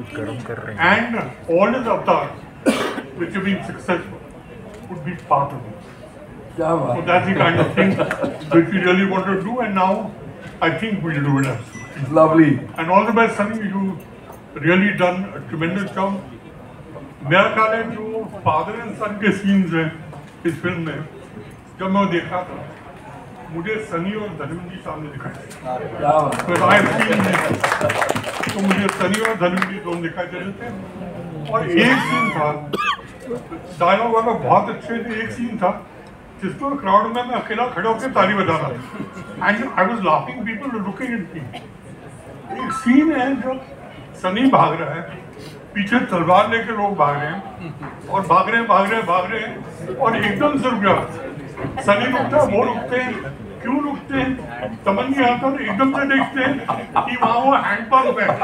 and all his avatars which have been successful would be part of it. So that's the kind of thing which we really want to do, and now I think we'll do it absolutely. Lovely. And all the best, Sunny. You really done a tremendous job. मेरा ख्याल है जो फादर एंड सन के सीन्स हैं इस फिल्म में, जब मैं वो देखा था मुझे सनी और धर्मेंद्र सामने दिखाई थे, तो मुझे सनी और धर्मेंद्र दोनों दिखाई दे रहे थे। और एक सीन था, डायलॉग वाला बहुत अच्छे थे, एक सीन था जिसको क्राउड में मैं अकेला खड़े होकर ताली बजा रहा था, and I was laughing, people looking at me. एक सीन है जो सनी भाग रहा है, पीछे तलवार लेके लोग भाग रहे हैं और भाग रहे हैं भाग रहे हैं भाग रहे हैं और एकदम से रुक गया। सनी रुकता है, वो रुकते हैं, क्यों रुकते हैं समझ नहीं आता, तो एकदम से देखते हैं कि वहाँ वो हैंडपंप है।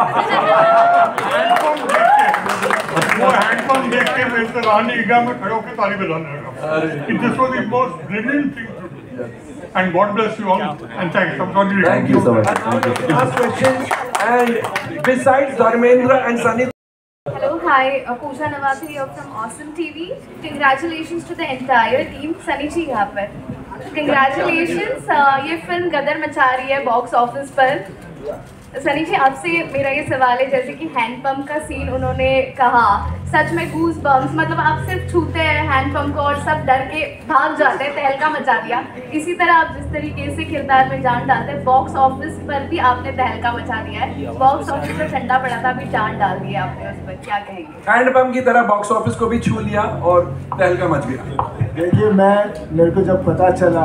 हैंडपंप देख के वो हैंडपंप देख के मेरे से रहा नहीं गया, मैं खड़े होकर ताली बजाने लगा। This was the most brilliant thing to do. And God bless you all, and thanks. I'm sorry. Thank you so much. Last question. And besides Dharmendra and Sunny. Hello, hi. Uh, Pooja Nawatri here from Awesome T V. Congratulations to the entire team. Sunny जी यहाँ पर. Congratulations. uh, ये फिल्म गदर मचा रही है बॉक्स ऑफिस पर। सनी जी आपसे मेरा ये सवाल है, जैसे कि हैंडपंप का सीन उन्होंने कहा, सच में गूज बम्स, मतलब आप सिर्फ छूते हैं हैंडपंप को और सब डर के भाग जाते हैं, तहलका मचा दिया। इसी तरह आप जिस तरीके से किरदार में जान डालते हैं, बॉक्स ऑफिस पर भी आपने तहलका मचा दिया है। बॉक्स ऑफिस पर ठंडा पड़ा था, अभी जान डाल दी है आपने उस पर, क्या कहेंगे? हैंडपंप की तरह बॉक्स ऑफिस को भी छू लिया और तहलका मच गया। देखिए, मैं मेरे को जब पता चला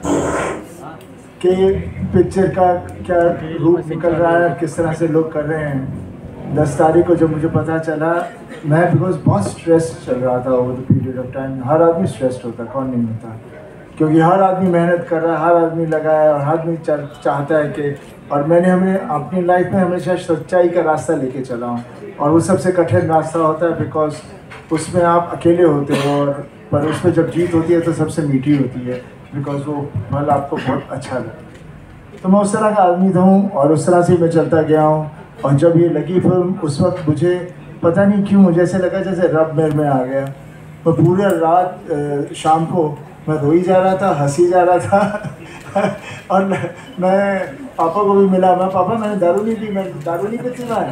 कि पिक्चर का क्या रूप निकल रहा है, किस तरह से लोग कर रहे हैं, दस तारीख को जब मुझे पता चला, मैं बिकॉज बहुत स्ट्रेस चल रहा था over the period of time. हर आदमी स्ट्रेस्ड होता है, कौन नहीं होता, क्योंकि हर आदमी मेहनत कर रहा है, हर आदमी लगा है और हर आदमी चाहता है कि, और मैंने हमें अपनी लाइफ में हमेशा सच्चाई का रास्ता लेके चला हूँ, और वो सबसे कठिन रास्ता होता है बिकॉज उसमें आप अकेले होते हो, और पर उसमें जब जीत होती है तो सबसे मीठी होती है, बिकॉज वो फल आपको बहुत अच्छा लगे। तो मैं उस तरह का आदमी था हूँ और उस तरह से मैं चलता गया हूँ। और जब ये लगी फिल्म, उस वक्त मुझे पता नहीं क्यों मुझे ऐसे लगा जैसे रब मेरे में आ गया। मैं पूरे रात शाम को मैं रोई जा रहा था, हंसी जा रहा था और मैं पापा को भी मिला, मैं पापा मैंने दारू नहीं पी, मैं दारू नहीं पीती मैं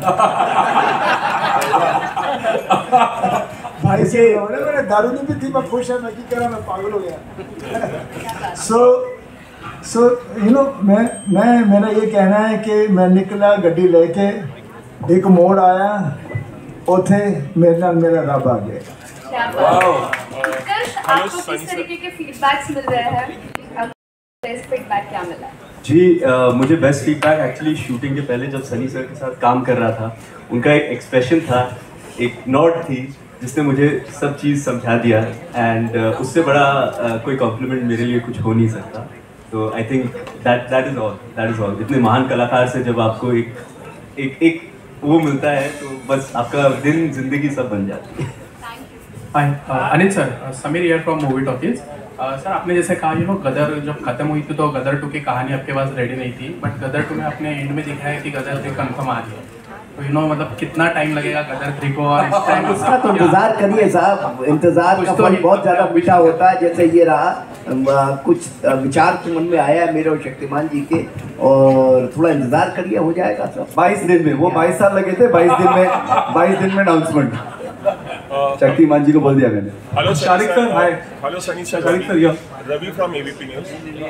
भाई से मैंने दारू नहीं पीती, मैं खुश है, मैं क्या करा, मैं पागल हो गया। सो सो यू नो मैं मैं मेरा ये कहना है कि मैं निकला गड्डी लेके, एक मोड़ आया, उथे मेरे नाल मेरा रब आ गया। आपको किस तरीके के फीडबैक्स मिल रहे हैं? बेस्ट फीडबैक क्या मिला? जी uh, मुझे बेस्ट फीडबैक एक्चुअली शूटिंग के पहले जब सनी सर के साथ काम कर रहा था, उनका एक एक्सप्रेशन था, एक नॉट थी जिसने मुझे सब चीज़ समझा दिया, एंड uh, उससे बड़ा uh, कोई कॉम्प्लीमेंट मेरे लिए कुछ हो नहीं सकता। तो I think that that is all that is all इतने महान कलाकार से जब आपको एक एक एक वो मिलता है तो बस आपका दिन जिंदगी सब बन जाती है। Hi Anil sir, Sameer here from Movie Talkies. Sir आपने जैसे कहा यू नो गदर जब खत्म हुई थी तो गदर टू की कहानी आपके पास रेडी नहीं थी, बट गदर टू में आपने एंड में दिखाया कि गदर थ्री कंफर्म आ रही है, तो यू नो मतलब कितना टाइम लगेगा गदर थ्री को? और इस टाइम उसका तो इंतजार करिए साहब, इंतजार का फल बहुत ज़्यादा मीठा होता है। जैसे ये रहा, कुछ विचार तो मन में आया है मेरे और शक्तिमान जी के, और थोड़ा इंतजार करिए, हो जाएगा सब। बाईस दिन में, वो बाईस साल लगे थे, बाईस दिन में बाईस दिन में अनाउंसमेंट शक्तिमान जी को बोल दिया मैंने। Hello Shariq sir, hi. Hello Sunny sir, Shariq sir, yes Ravi from ABP News.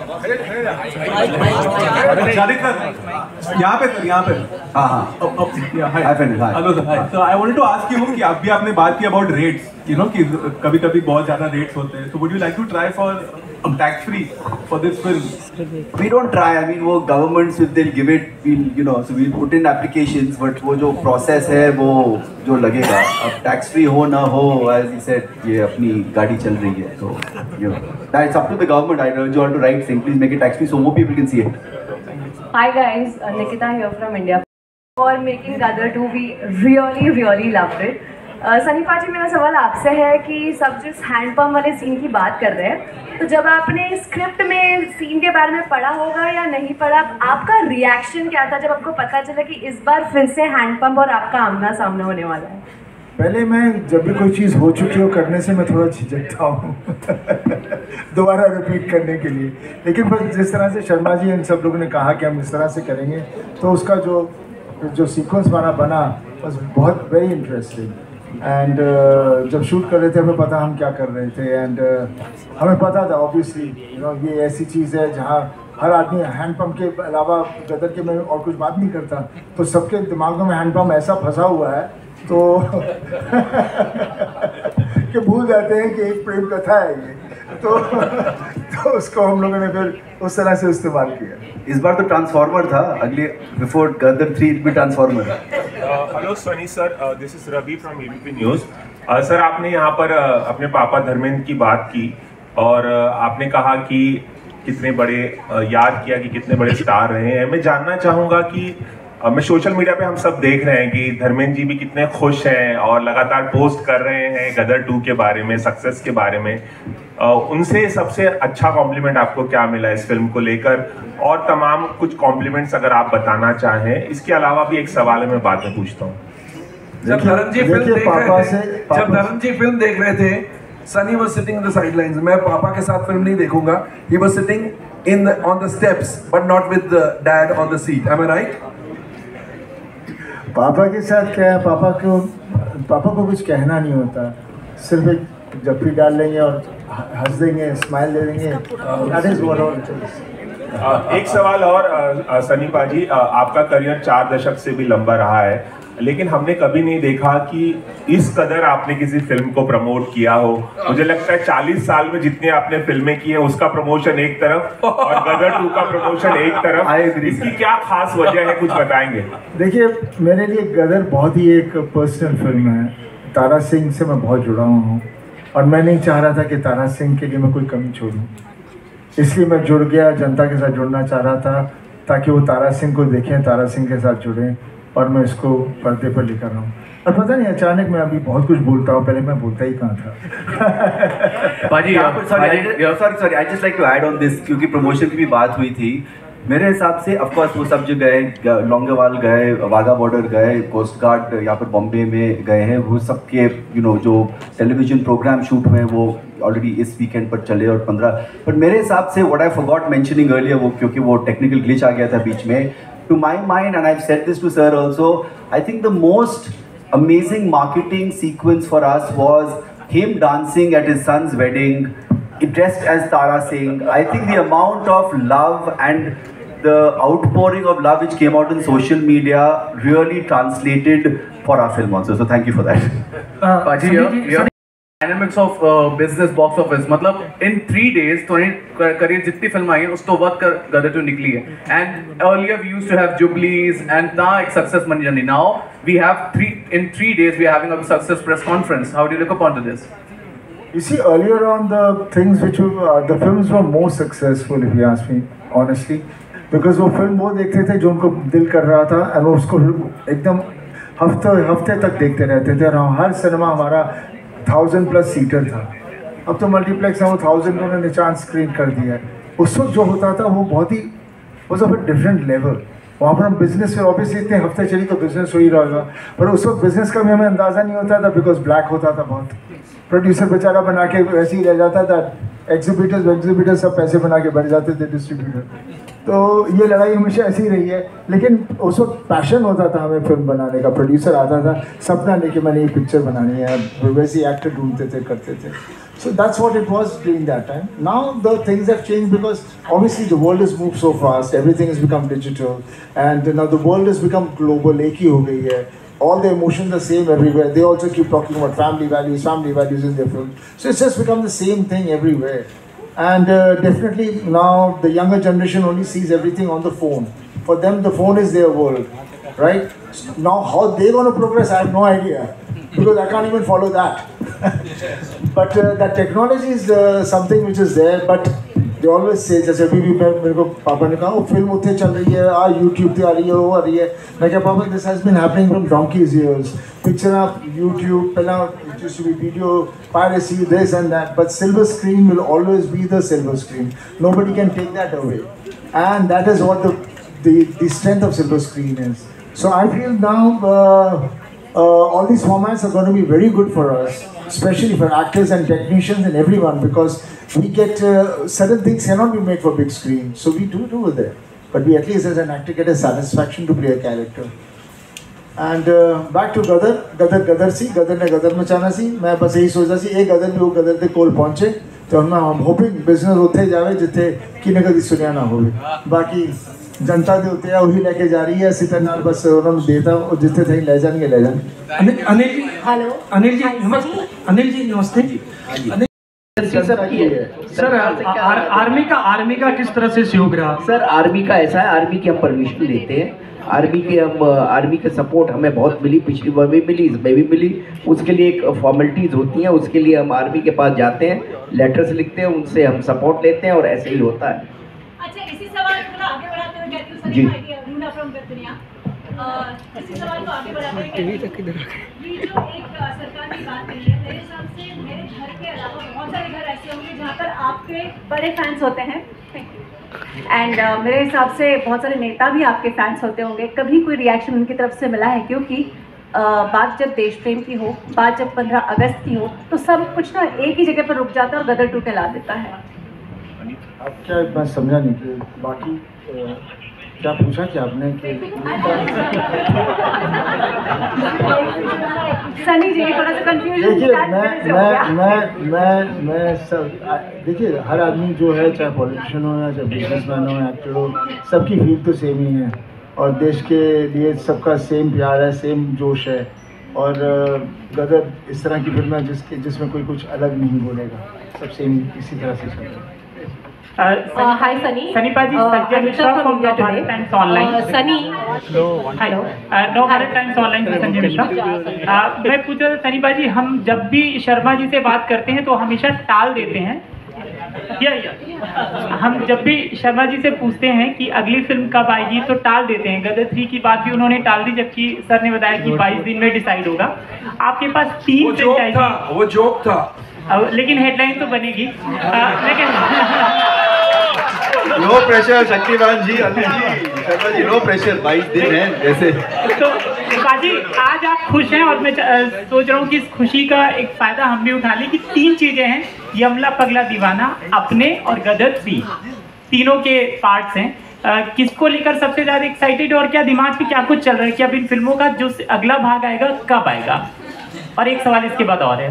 Shariq sir यहाँ पे सर, यहाँ पे हाँ हाँ hi friend, hello sir, hi. So I wanted to ask you कि अभी आपने बात की अबाउट रेट्स, यू नो कि कभी कभी बहुत ज़्यादा रेट्स होते हैं, तो would you like to try for tax free for this film? We don't try. I mean, वो governments if they'll give it, we'll you know, so we'll put in applications. But वो जो process है वो जो लगेगा, अब tax free हो ना हो, as he said, ये अपनी गाड़ी चल रही है, तो you know, that's up to the government. I urge you all to write saying please make it tax free so more people can see it. Hi guys, uh, Nikita here from India. For making Gadar two, we really really loved it. Uh, Sunny पाजी, मेरा सवाल आपसे है कि सब जिस हैंडपम्प वाले सीन की बात कर रहे हैं, तो जब आपने स्क्रिप्ट में सीन के बारे में पढ़ा होगा या नहीं पढ़ा, आपका रिएक्शन क्या था जब आपको पता चला कि इस बार फिर से हैंडपम्प और आपका आमना सामना होने वाला है? पहले मैं जब भी कोई चीज़ हो चुकी हो करने से मैं थोड़ा झिझकता हूँ दोबारा रिपीट करने के लिए, लेकिन बस जिस तरह से शर्मा जी इन सब लोगों ने कहा कि हम इस तरह से करेंगे, तो उसका जो जो सीक्वेंस हमारा बना बस बहुत वेरी इंटरेस्टिंग। एंड uh, जब शूट कर रहे थे हमें पता हम क्या कर रहे थे, एंड uh, हमें पता था ऑब्वियसली यू नो ये ऐसी चीज़ है जहाँ हर आदमी हैंडपम्प के अलावा गदर के में और कुछ बात नहीं करता, तो सबके दिमागों में हैंडपम्प ऐसा फंसा हुआ है तो कि भूल जाते हैं कि एक प्रेम कथा है ये, तो तो उसको हम लोगों ने फिर उस तरह से इस्तेमाल किया। इस बार तो ट्रांसफॉर्मर था, अगले बिफोर गदर थ्री भी transformer. Hello Sunny sir, this is Ravi from ABP News. Sir, आपने यहाँ पर uh, अपने पापा धर्मेंद्र की बात की और uh, आपने कहा कि कितने बड़े uh, याद किया कि कितने बड़े स्टार रहे हैं। मैं जानना चाहूँगा कि uh, मैं सोशल मीडिया पे हम सब देख रहे हैं कि धर्मेंद्र जी भी कितने खुश हैं और लगातार पोस्ट कर रहे हैं गदर टू के बारे में, सक्सेस के बारे में। Uh, उनसे सबसे अच्छा कॉम्प्लीमेंट आपको क्या मिला इस फिल्म को लेकर, और तमाम कुछ कॉम्प्लीमेंट्स अगर आप बताना चाहें। इसके अलावा भी एक सवाल है, मैं बाद में पूछता हूँ। जब धर्म जी फिल्म देख रहे थे जब धर्म जी फिल्म देख रहे थे Sunny was sitting in the sidelines. मैं पापा के साथ फिल्म नहीं देखूंगा, he was sitting in on the steps but not with the dad on the seat. Am I right? पापा के साथ क्या है, पापा को पापा को कुछ कहना नहीं होता, सिर्फ एक जप्पी डाल लेंगे और हंस देंगे, स्माइल दे देंगे, that is what all it is. एक सवाल और सनी पाजी, आपका करियर चार दशक से भी लंबा रहा है, लेकिन हमने कभी नहीं देखा कि इस कदर आपने किसी फिल्म को प्रमोट किया हो। मुझे लगता है चालीस साल में जितने आपने फिल्में की हैं उसका प्रमोशन एक तरफ और गदर टू का प्रमोशन एक तरफ, इसकी क्या खास वजह है, कुछ बताएंगे? देखिए, मेरे लिए गदर बहुत ही एक पर्सनल फिल्म है। तारा सिंह से मैं बहुत जुड़ा हुआ हूँ और मैं नहीं चाह रहा था कि तारा सिंह के लिए मैं कोई कमी छोड़ूं, इसलिए मैं जुड़ गया, जनता के साथ जुड़ना चाह रहा था ताकि वो तारा सिंह को देखें, तारा सिंह के साथ जुड़ें, और मैं इसको पर्दे पर लेकर रहा हूँ। और पता नहीं अचानक मैं अभी बहुत कुछ बोलता हूँ, पहले मैं बोलता ही कहाँ था। बाजी, sorry sorry I just like to add on this, क्योंकि प्रमोशन की भी बात हुई थी। मेरे हिसाब से ऑफकोर्स वो सब जो गए, लौंगेवाल गए, वाघा बॉर्डर गए, कोस्ट गार्ड यहाँ पर बॉम्बे में गए हैं, वो सब के यू नो जो टेलीविजन प्रोग्राम शूट हुए वो ऑलरेडी इस वीकेंड पर चले और पंद्रह। बट मेरे हिसाब से what I forgot mentioning earlier, वो क्योंकि वो टेक्निकल ग्लिच आ गया था बीच में, to my mind and I have said this to sir also, I think the most amazing marketing sequence for us was him dancing at his son's wedding dressed as Tara Singh. I think the amount of love and the outpouring of love which came out in social media really translated for our film also. So thank you for that. Uh, Paji, your, your dynamics of uh, business box office, मतलब in three days तो करियर जितनी फिल्म आई है उस तो वक्त कर गदर टू निकली है, and earlier we used to have Jubilees and now एक success बन जानी. Now we have three in three days we are having a success press conference. How do you look upon to this? You see, earlier on the things which were, uh, the films were more successful, if you ask me honestly, because वो फिल्म वो देखते थे जो उनको दिल कर रहा था और वो उसको एकदम हफ्ते हफ्ते तक देखते रहते थे, और हर सिनेमा हमारा थाउजेंड प्लस सीटर था। अब तो मल्टीप्लेक्स है, वो थाउजेंड उन्होंने चांस स्क्रीन कर दिया है। उस वक्त जो होता था वो बहुत ही was of a different level. वहाँ पर हम बिजनेस में ऑब्वियसली इतने हफ्ते चली तो बिजनेस हो ही रहेगा, पर उस वक्त बिजनेस का भी हमें अंदाज़ा नहीं होता था, बिकॉज ब्लैक होता था बहुत। प्रोड्यूसर बेचारा बना के वैसे ही रह जाता था, एग्जीबिटर्स एग्जीबिटर्स सब पैसे बना के बढ़ जाते थे डिस्ट्रीब्यूटर। तो ये लड़ाई हमेशा ऐसी ही रही है, लेकिन उस वक्त पैशन होता था हमें फिल्म बनाने का। प्रोड्यूसर आता था सपना लेके मैंने ये पिक्चर बनानी है, वैसे ही एक्टर ढूंढते थे, करते थे। So that's what it was during that time. Now the things have changed because obviously the world has moved so fast, everything has become digital, and now the world has become global. एक ही हो गई है, all the emotions are same everywhere. They also keep talking about family values, family values in their films. So it's just become the same thing everywhere. And uh, definitely now the younger generation only sees everything on the phone. For them, the phone is their world, right? Now, how they're going to progress, I have no idea, because I can't even follow that. But uh, that technology is uh, something which is there, but they always say, जैसे अभी भी मेरे को पापा ने कहा, वो फिल्म उतने चल रही है, आ YouTube पे आ रही है, वो आ रही है. मैं क्या पापा, this has been happening from donkey's years. Picture up YouTube, पहला it used to be video piracy, this and that, but silver screen will always be the silver screen. Nobody can take that away, and that is what the the, the strength of silver screen is. So I feel now uh, uh, all these formats are going to be very good for us, especially for actors and technicians and everyone, because we get uh, certain things cannot be made for big screen, so we do do it there. But we at least as an actor get a satisfaction to play a character. And uh, back to Gadar, Gadar Gadar C, Gadar ने Gadar मचाना सी, मैं बस यही सोचा सी, एक Gadar भी वो Gadar ते कोल पहुँचे, तो हम हम hoping business उठे जावे जिथे किन्हें कभी सुनिया ना होवे. बाकी जनता दे उते वही लेके जा रही है, सीता नाल बस उन्होंने देता और जिथे थे ले जाएंगे ले जाएंगे. अनिल अनिल जी, हेलो अनिल जी नमस्ते. अनिल जी नमस्ते जी. सर आर्मी का आर्मी का किस तरह से सहयोग रहा? सर आर्मी का ऐसा है, आर्मी की हम परमिशन लेते हैं, आर्मी के हम आर्मी के सपोर्ट हमें बहुत मिली, पिछली बार भी मिली, इसमें भी मिली. उसके लिए एक फॉर्मेलिटीज होती हैं, उसके लिए हम आर्मी के पास जाते हैं, लेटर्स लिखते हैं, उनसे हम सपोर्ट लेते हैं और ऐसे ही होता है. अच्छा, इसी सवाल को आगे बढ़ाते हुए कहती हूं, जी रूना फ्रॉम गतनिया, इसी सवाल को आगे बढ़ाते हुए कहती हूं, ये जो एक सरकार की बात कही है, मेरे हिसाब से मेरे घर के अलावा बहुत सारे घर ऐसे होंगे जहाँ पर आपके बड़े फैंस होते हैं. एंड uh, मेरे हिसाब से बहुत सारे नेता भी आपके फैंस होते होंगे. कभी कोई रिएक्शन उनकी तरफ से मिला है? क्योंकि uh, बात जब देश प्रेम की हो, बात जब पंद्रह अगस्त की हो, तो सब कुछ ना एक ही जगह पर रुक जाता है और गदर टू ला देता है. अब क्या मैं समझा नहीं कि बाकी uh, क्या पूछा कि आपने कि सनी जी थोड़ा सा कंफ्यूजन. देखिए मैं मैं मैं मैं मैं सब देखिए, हर आदमी जो है, चाहे पॉलिटिशियन हो या चाहे बिजनेसमैन हो, एक्टर हो, सबकी फील तो सेम ही है और देश के लिए सबका सेम प्यार है, सेम जोश है. और गदर इस तरह की फिल्म है जिसके जिसमें कोई कुछ अलग नहीं बोलेगा, सब सेम इसी तरह से चल रहा है. Uh, hi Sunny. Sunny Paji, uh, Satya Mishra from Bharat Times Online. Uh, Sunny. Hi. Uh, no Bharat Times Online से संजय मिश्रा. uh, मैं पूछ रहा था सनी पाजी, हम जब भी शर्मा जी से बात करते हैं तो हमेशा टाल देते हैं. या या हम जब भी शर्मा जी से पूछते हैं कि अगली फिल्म कब आएगी तो टाल देते हैं. गदर थ्री की बात भी उन्होंने टाल दी, जबकि सर ने बताया कि बाईस दिन में डिसाइड होगा. आपके पास तीन वो जोक था, वो जोक था. लेकिन हेडलाइन तो बनेगी. लेकिन no pressure Shaktiman ji, Anil ji, Sharma ji, no pressure. बाईस दिन है वैसे. तो बाजी आज आप खुश हैं और मैं सोच रहा हूँ कि इस खुशी का एक फायदा हम भी उठा लें कि तीन चीजें हैं, यमला पगला दीवाना, अपने और गदर थ्री, तीनों के पार्ट्स हैं. uh, किसको लेकर सबसे ज्यादा एक्साइटेड और क्या दिमाग पे क्या कुछ चल रहा है कि अब इन फिल्मों का जो अगला भाग आएगा कब आएगा? और एक सवाल इसके बाद और है.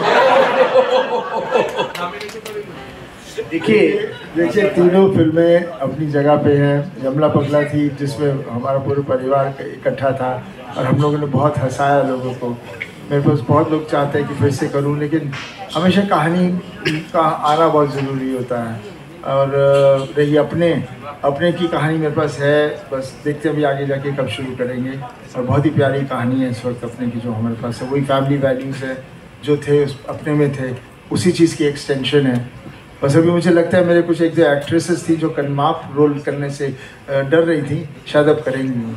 देखिए देखिए तीनों फिल्में अपनी जगह पे हैं. यमला पगला थी जिसमें हमारा पूरा परिवार इकट्ठा था और हम लोगों ने बहुत हंसाया लोगों को. मेरे पास बहुत लोग चाहते हैं कि फिर से करूं, लेकिन हमेशा कहानी का आना बहुत ज़रूरी होता है. और रही अपने अपने की कहानी मेरे पास है, बस देखते हैं अभी आगे जाके कब शुरू करेंगे. और बहुत ही प्यारी कहानी है इस वक्त अपने की जो हमारे पास है. वही फैमिली वैल्यूज़ है जो थे उस अपने में थे, उसी चीज़ की एक्सटेंशन है. बस अभी मुझे लगता है मेरे कुछ एक जो एक्ट्रेसेस थी जो कन्माप रोल करने से डर रही थी, शायद अब करेंगी.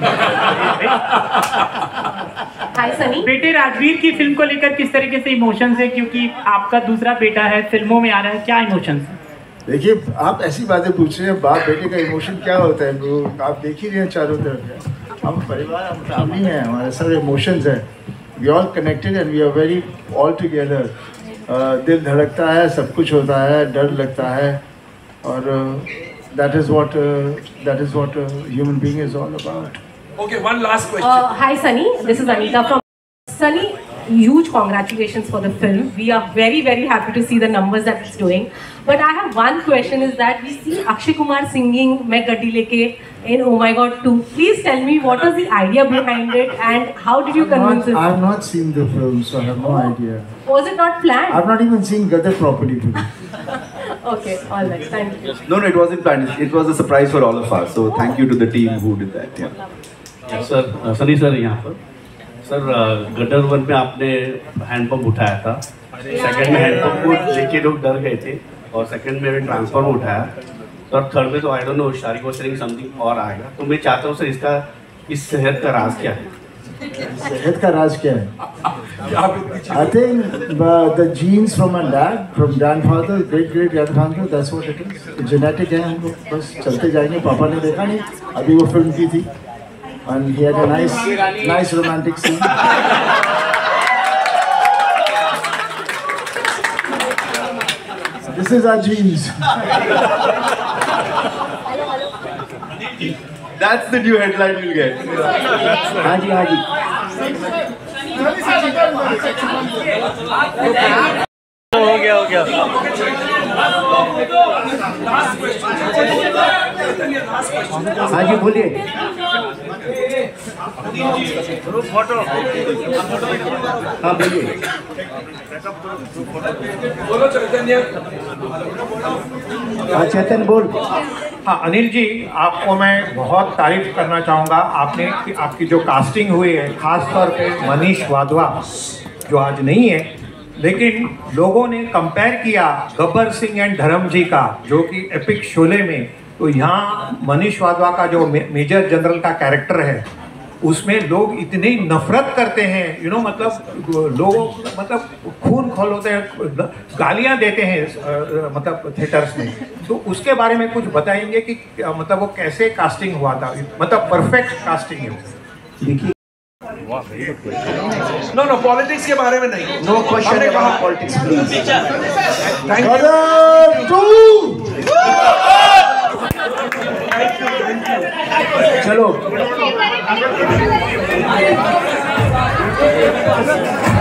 हाय सनी. बेटे राजवीर की फिल्म को लेकर किस तरीके से इमोशंस है, क्योंकि आपका दूसरा बेटा है, फिल्मों में आ रहा है, क्या इमोशंस है? देखिए आप ऐसी बातें पूछ रहे हैं, बाप बेटे का इमोशन क्या होता है वो आप देख ही रहे हैं चारों तरफ. हम परिवार, हम फैमिली हैं, हमारे सारे इमोशंस हैं. We all connected and we are very all together. दिल धड़कता है, सब कुछ होता है, डर लगता है, और that is what that is what human being is all about. Okay, one last question. Uh, hi Sunny, this is Anita from Sunny. Huge congratulations for the film. We are very very happy to see the numbers that it's doing. But I have one question, is that we see Akshay Kumar singing "Main Gaddi Leke" in Oh My God two. Please tell me what was the idea behind it and how did you convince him? I have not seen the film, so I have no idea. Was it not planned? I have not even seen Gadar properly today. Okay, all right, thank you. No, no, it wasn't planned. It was a surprise for all of us. So thank you to the team who did that. Yeah. Yes, sir. Uh, Sunny sir यहाँ पर सर गदर वन में आपने हैंडपम्प उठाया था, सेकंड में हैंडपम्प को लेके लोग डर गए थे और सेकंड में ट्रांसफॉर्मर उठाया और थर्ड में तो I don't know Shariq was saying something और आएगा। तो मैं चाहता हूँ सर इसका इस सेहत का राज क्या है? सेहत का राज क्या है? I think uh, the genes from my dad, from grandfather, great great grandfather, that's what it is. Genetic है, हम लोग बस चलते जाएंगे। पापा ने देखा नहीं, अभी वो फिल्म की थी, and he had a nice nice romantic scene. This is our genes. That's the new headline you'll get. हाँ जी हाँ जी। हो गया हो गया। हाँ जी बोलिए। फोटो। हाँ बोलिए। बोलो चैतन्य। हाँ चेतन बोल। हाँ अनिल जी, आपको मैं बहुत तारीफ करना चाहूँगा। आपने आपकी जो कास्टिंग हुई है, खास तौर पे मनीष वाधवा जो आज नहीं है, लेकिन लोगों ने कंपेयर किया गब्बर सिंह एंड धर्म जी का, जो कि एपिक शोले में, तो यहाँ मनीष वाधवा का जो मे, मेजर जनरल का कैरेक्टर है उसमें लोग इतनी नफरत करते हैं, यू नो मतलब लोगों मतलब खून खोल होते हैं, गालियाँ देते हैं मतलब थिएटर्स में। तो उसके बारे में कुछ बताएंगे कि मतलब वो कैसे कास्टिंग हुआ था, मतलब परफेक्ट कास्टिंग है? देखिए नो नो पॉलिटिक्स के बारे में नहीं। No question about politics please. Thank चलो